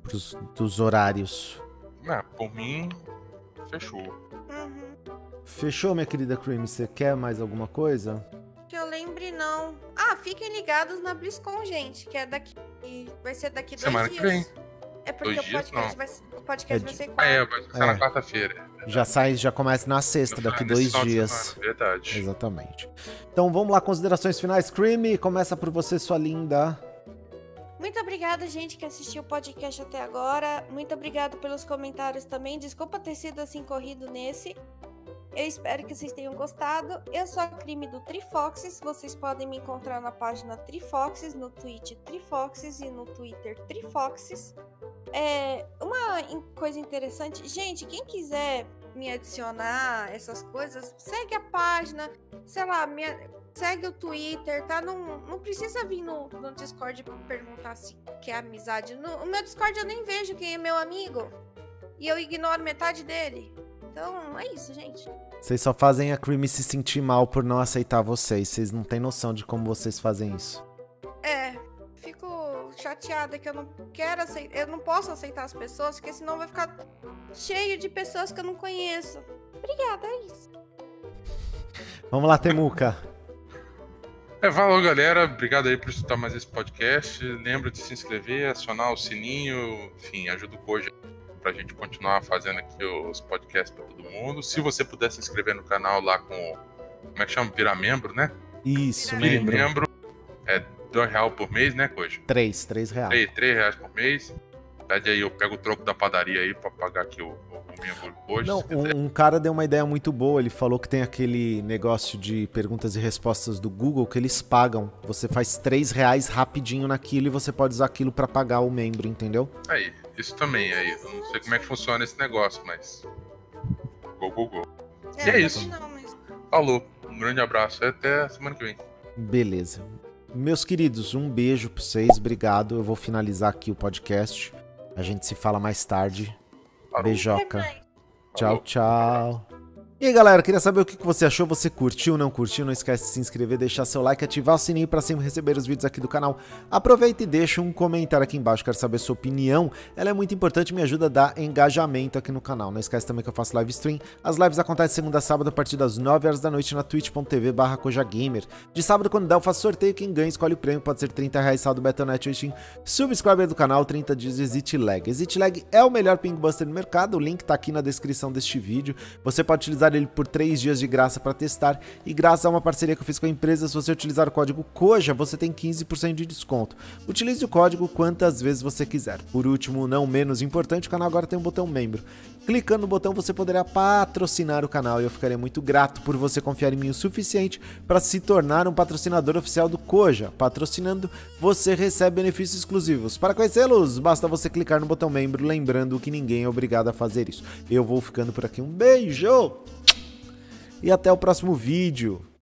os horários? Ah, por mim, fechou. Uhum. Fechou, minha querida Creamy? Você quer mais alguma coisa? Que eu lembre, não. Ah, fiquem ligados na BlizzCon, gente, que é daqui. Vai ser daqui dois Semana que dias. vem. É porque Dois o dias, podcast, não. vai, ser- o podcast É vai de- ser Ah, é, quarta. vai ser É. na quarta-feira. Já sai, já começa na sexta, daqui Nesse dois final de dias. semana, verdade. Exatamente. Então vamos lá, considerações finais. Creamy, começa por você, sua linda. Muito obrigada, gente, que assistiu o podcast até agora. Muito obrigada pelos comentários também. Desculpa ter sido assim corrido nesse. Eu espero que vocês tenham gostado. Eu sou a Crime do Trifoxes. Vocês podem me encontrar na página Trifoxes, no Twitch Trifoxes e no Twitter Trifoxes. É, uma in- coisa interessante, gente, quem quiser me adicionar essas coisas, segue a página, sei lá, minha- segue o Twitter, tá? Não, não precisa vir no, no Discord perguntar se quer amizade. No, o meu Discord eu nem vejo quem é meu amigo. E eu ignoro metade dele. Então, é isso, gente. Vocês só fazem a Creamy se sentir mal por não aceitar vocês. Vocês não têm noção de como vocês fazem isso. É, fico chateada, que eu não quero aceitar, eu não posso aceitar as pessoas, porque senão vai ficar cheio de pessoas que eu não conheço. Obrigada, é isso. Vamos lá, Temuca. É, valeu, galera. Obrigado aí por escutar mais esse podcast. Lembra de se inscrever, acionar o sininho, enfim, ajuda o Koja pra gente continuar fazendo aqui os podcasts pra todo mundo. Se você puder se inscrever no canal lá com, como é que chama? Virar membro, né? Isso, Vire membro. membro. É dois reais por mês, né, Koja? Três, três reais. Três, três reais por mês. Pede aí, eu pego o troco da padaria aí pra pagar aqui o, o membro hoje. Não, um, um cara deu uma ideia muito boa. Ele falou que tem aquele negócio de perguntas e respostas do Google que eles pagam. Você faz três reais rapidinho naquilo e você pode usar aquilo pra pagar o membro, entendeu? Aí, isso também. Aí, eu não sei como é que funciona esse negócio, mas... Go, go, go. É, E é isso. Não, mas... Falou. Um grande abraço e até semana que vem. Beleza. Meus queridos, um beijo pra vocês. Obrigado. Eu vou finalizar aqui o podcast. A gente se fala mais tarde. Parou. Beijoca. Até mais. Tchau, Falou. tchau. E aí, galera, queria saber o que você achou. Você curtiu, não curtiu? Não esquece de se inscrever, deixar seu like, ativar o sininho para sempre receber os vídeos aqui do canal. Aproveita e deixa um comentário aqui embaixo, quero saber a sua opinião. Ela é muito importante e me ajuda a dar engajamento aqui no canal. Não esquece também que eu faço live stream. As lives acontecem segunda a sábado a partir das nove horas da noite na twitch ponto tv barra kojagamer. De sábado, quando der, eu faço sorteio. Quem ganha escolhe o prêmio, pode ser trinta reais saldo Betonet ou Steam. Subscriber do canal, trinta dias de Exit Lag. Exit Lag é o melhor ping buster do mercado. O link tá aqui na descrição deste vídeo. Você pode utilizar ele por três dias de graça para testar, e graças a uma parceria que eu fiz com a empresa, se você utilizar o código Koja, você tem quinze por cento de desconto. Utilize o código quantas vezes você quiser. Por último, não menos importante, o canal agora tem um botão membro. Clicando no botão, você poderá patrocinar o canal e eu ficaria muito grato por você confiar em mim o suficiente para se tornar um patrocinador oficial do Koja. Patrocinando, você recebe benefícios exclusivos. Para conhecê-los, basta você clicar no botão membro, lembrando que ninguém é obrigado a fazer isso. Eu vou ficando por aqui. Um beijo! E até o próximo vídeo.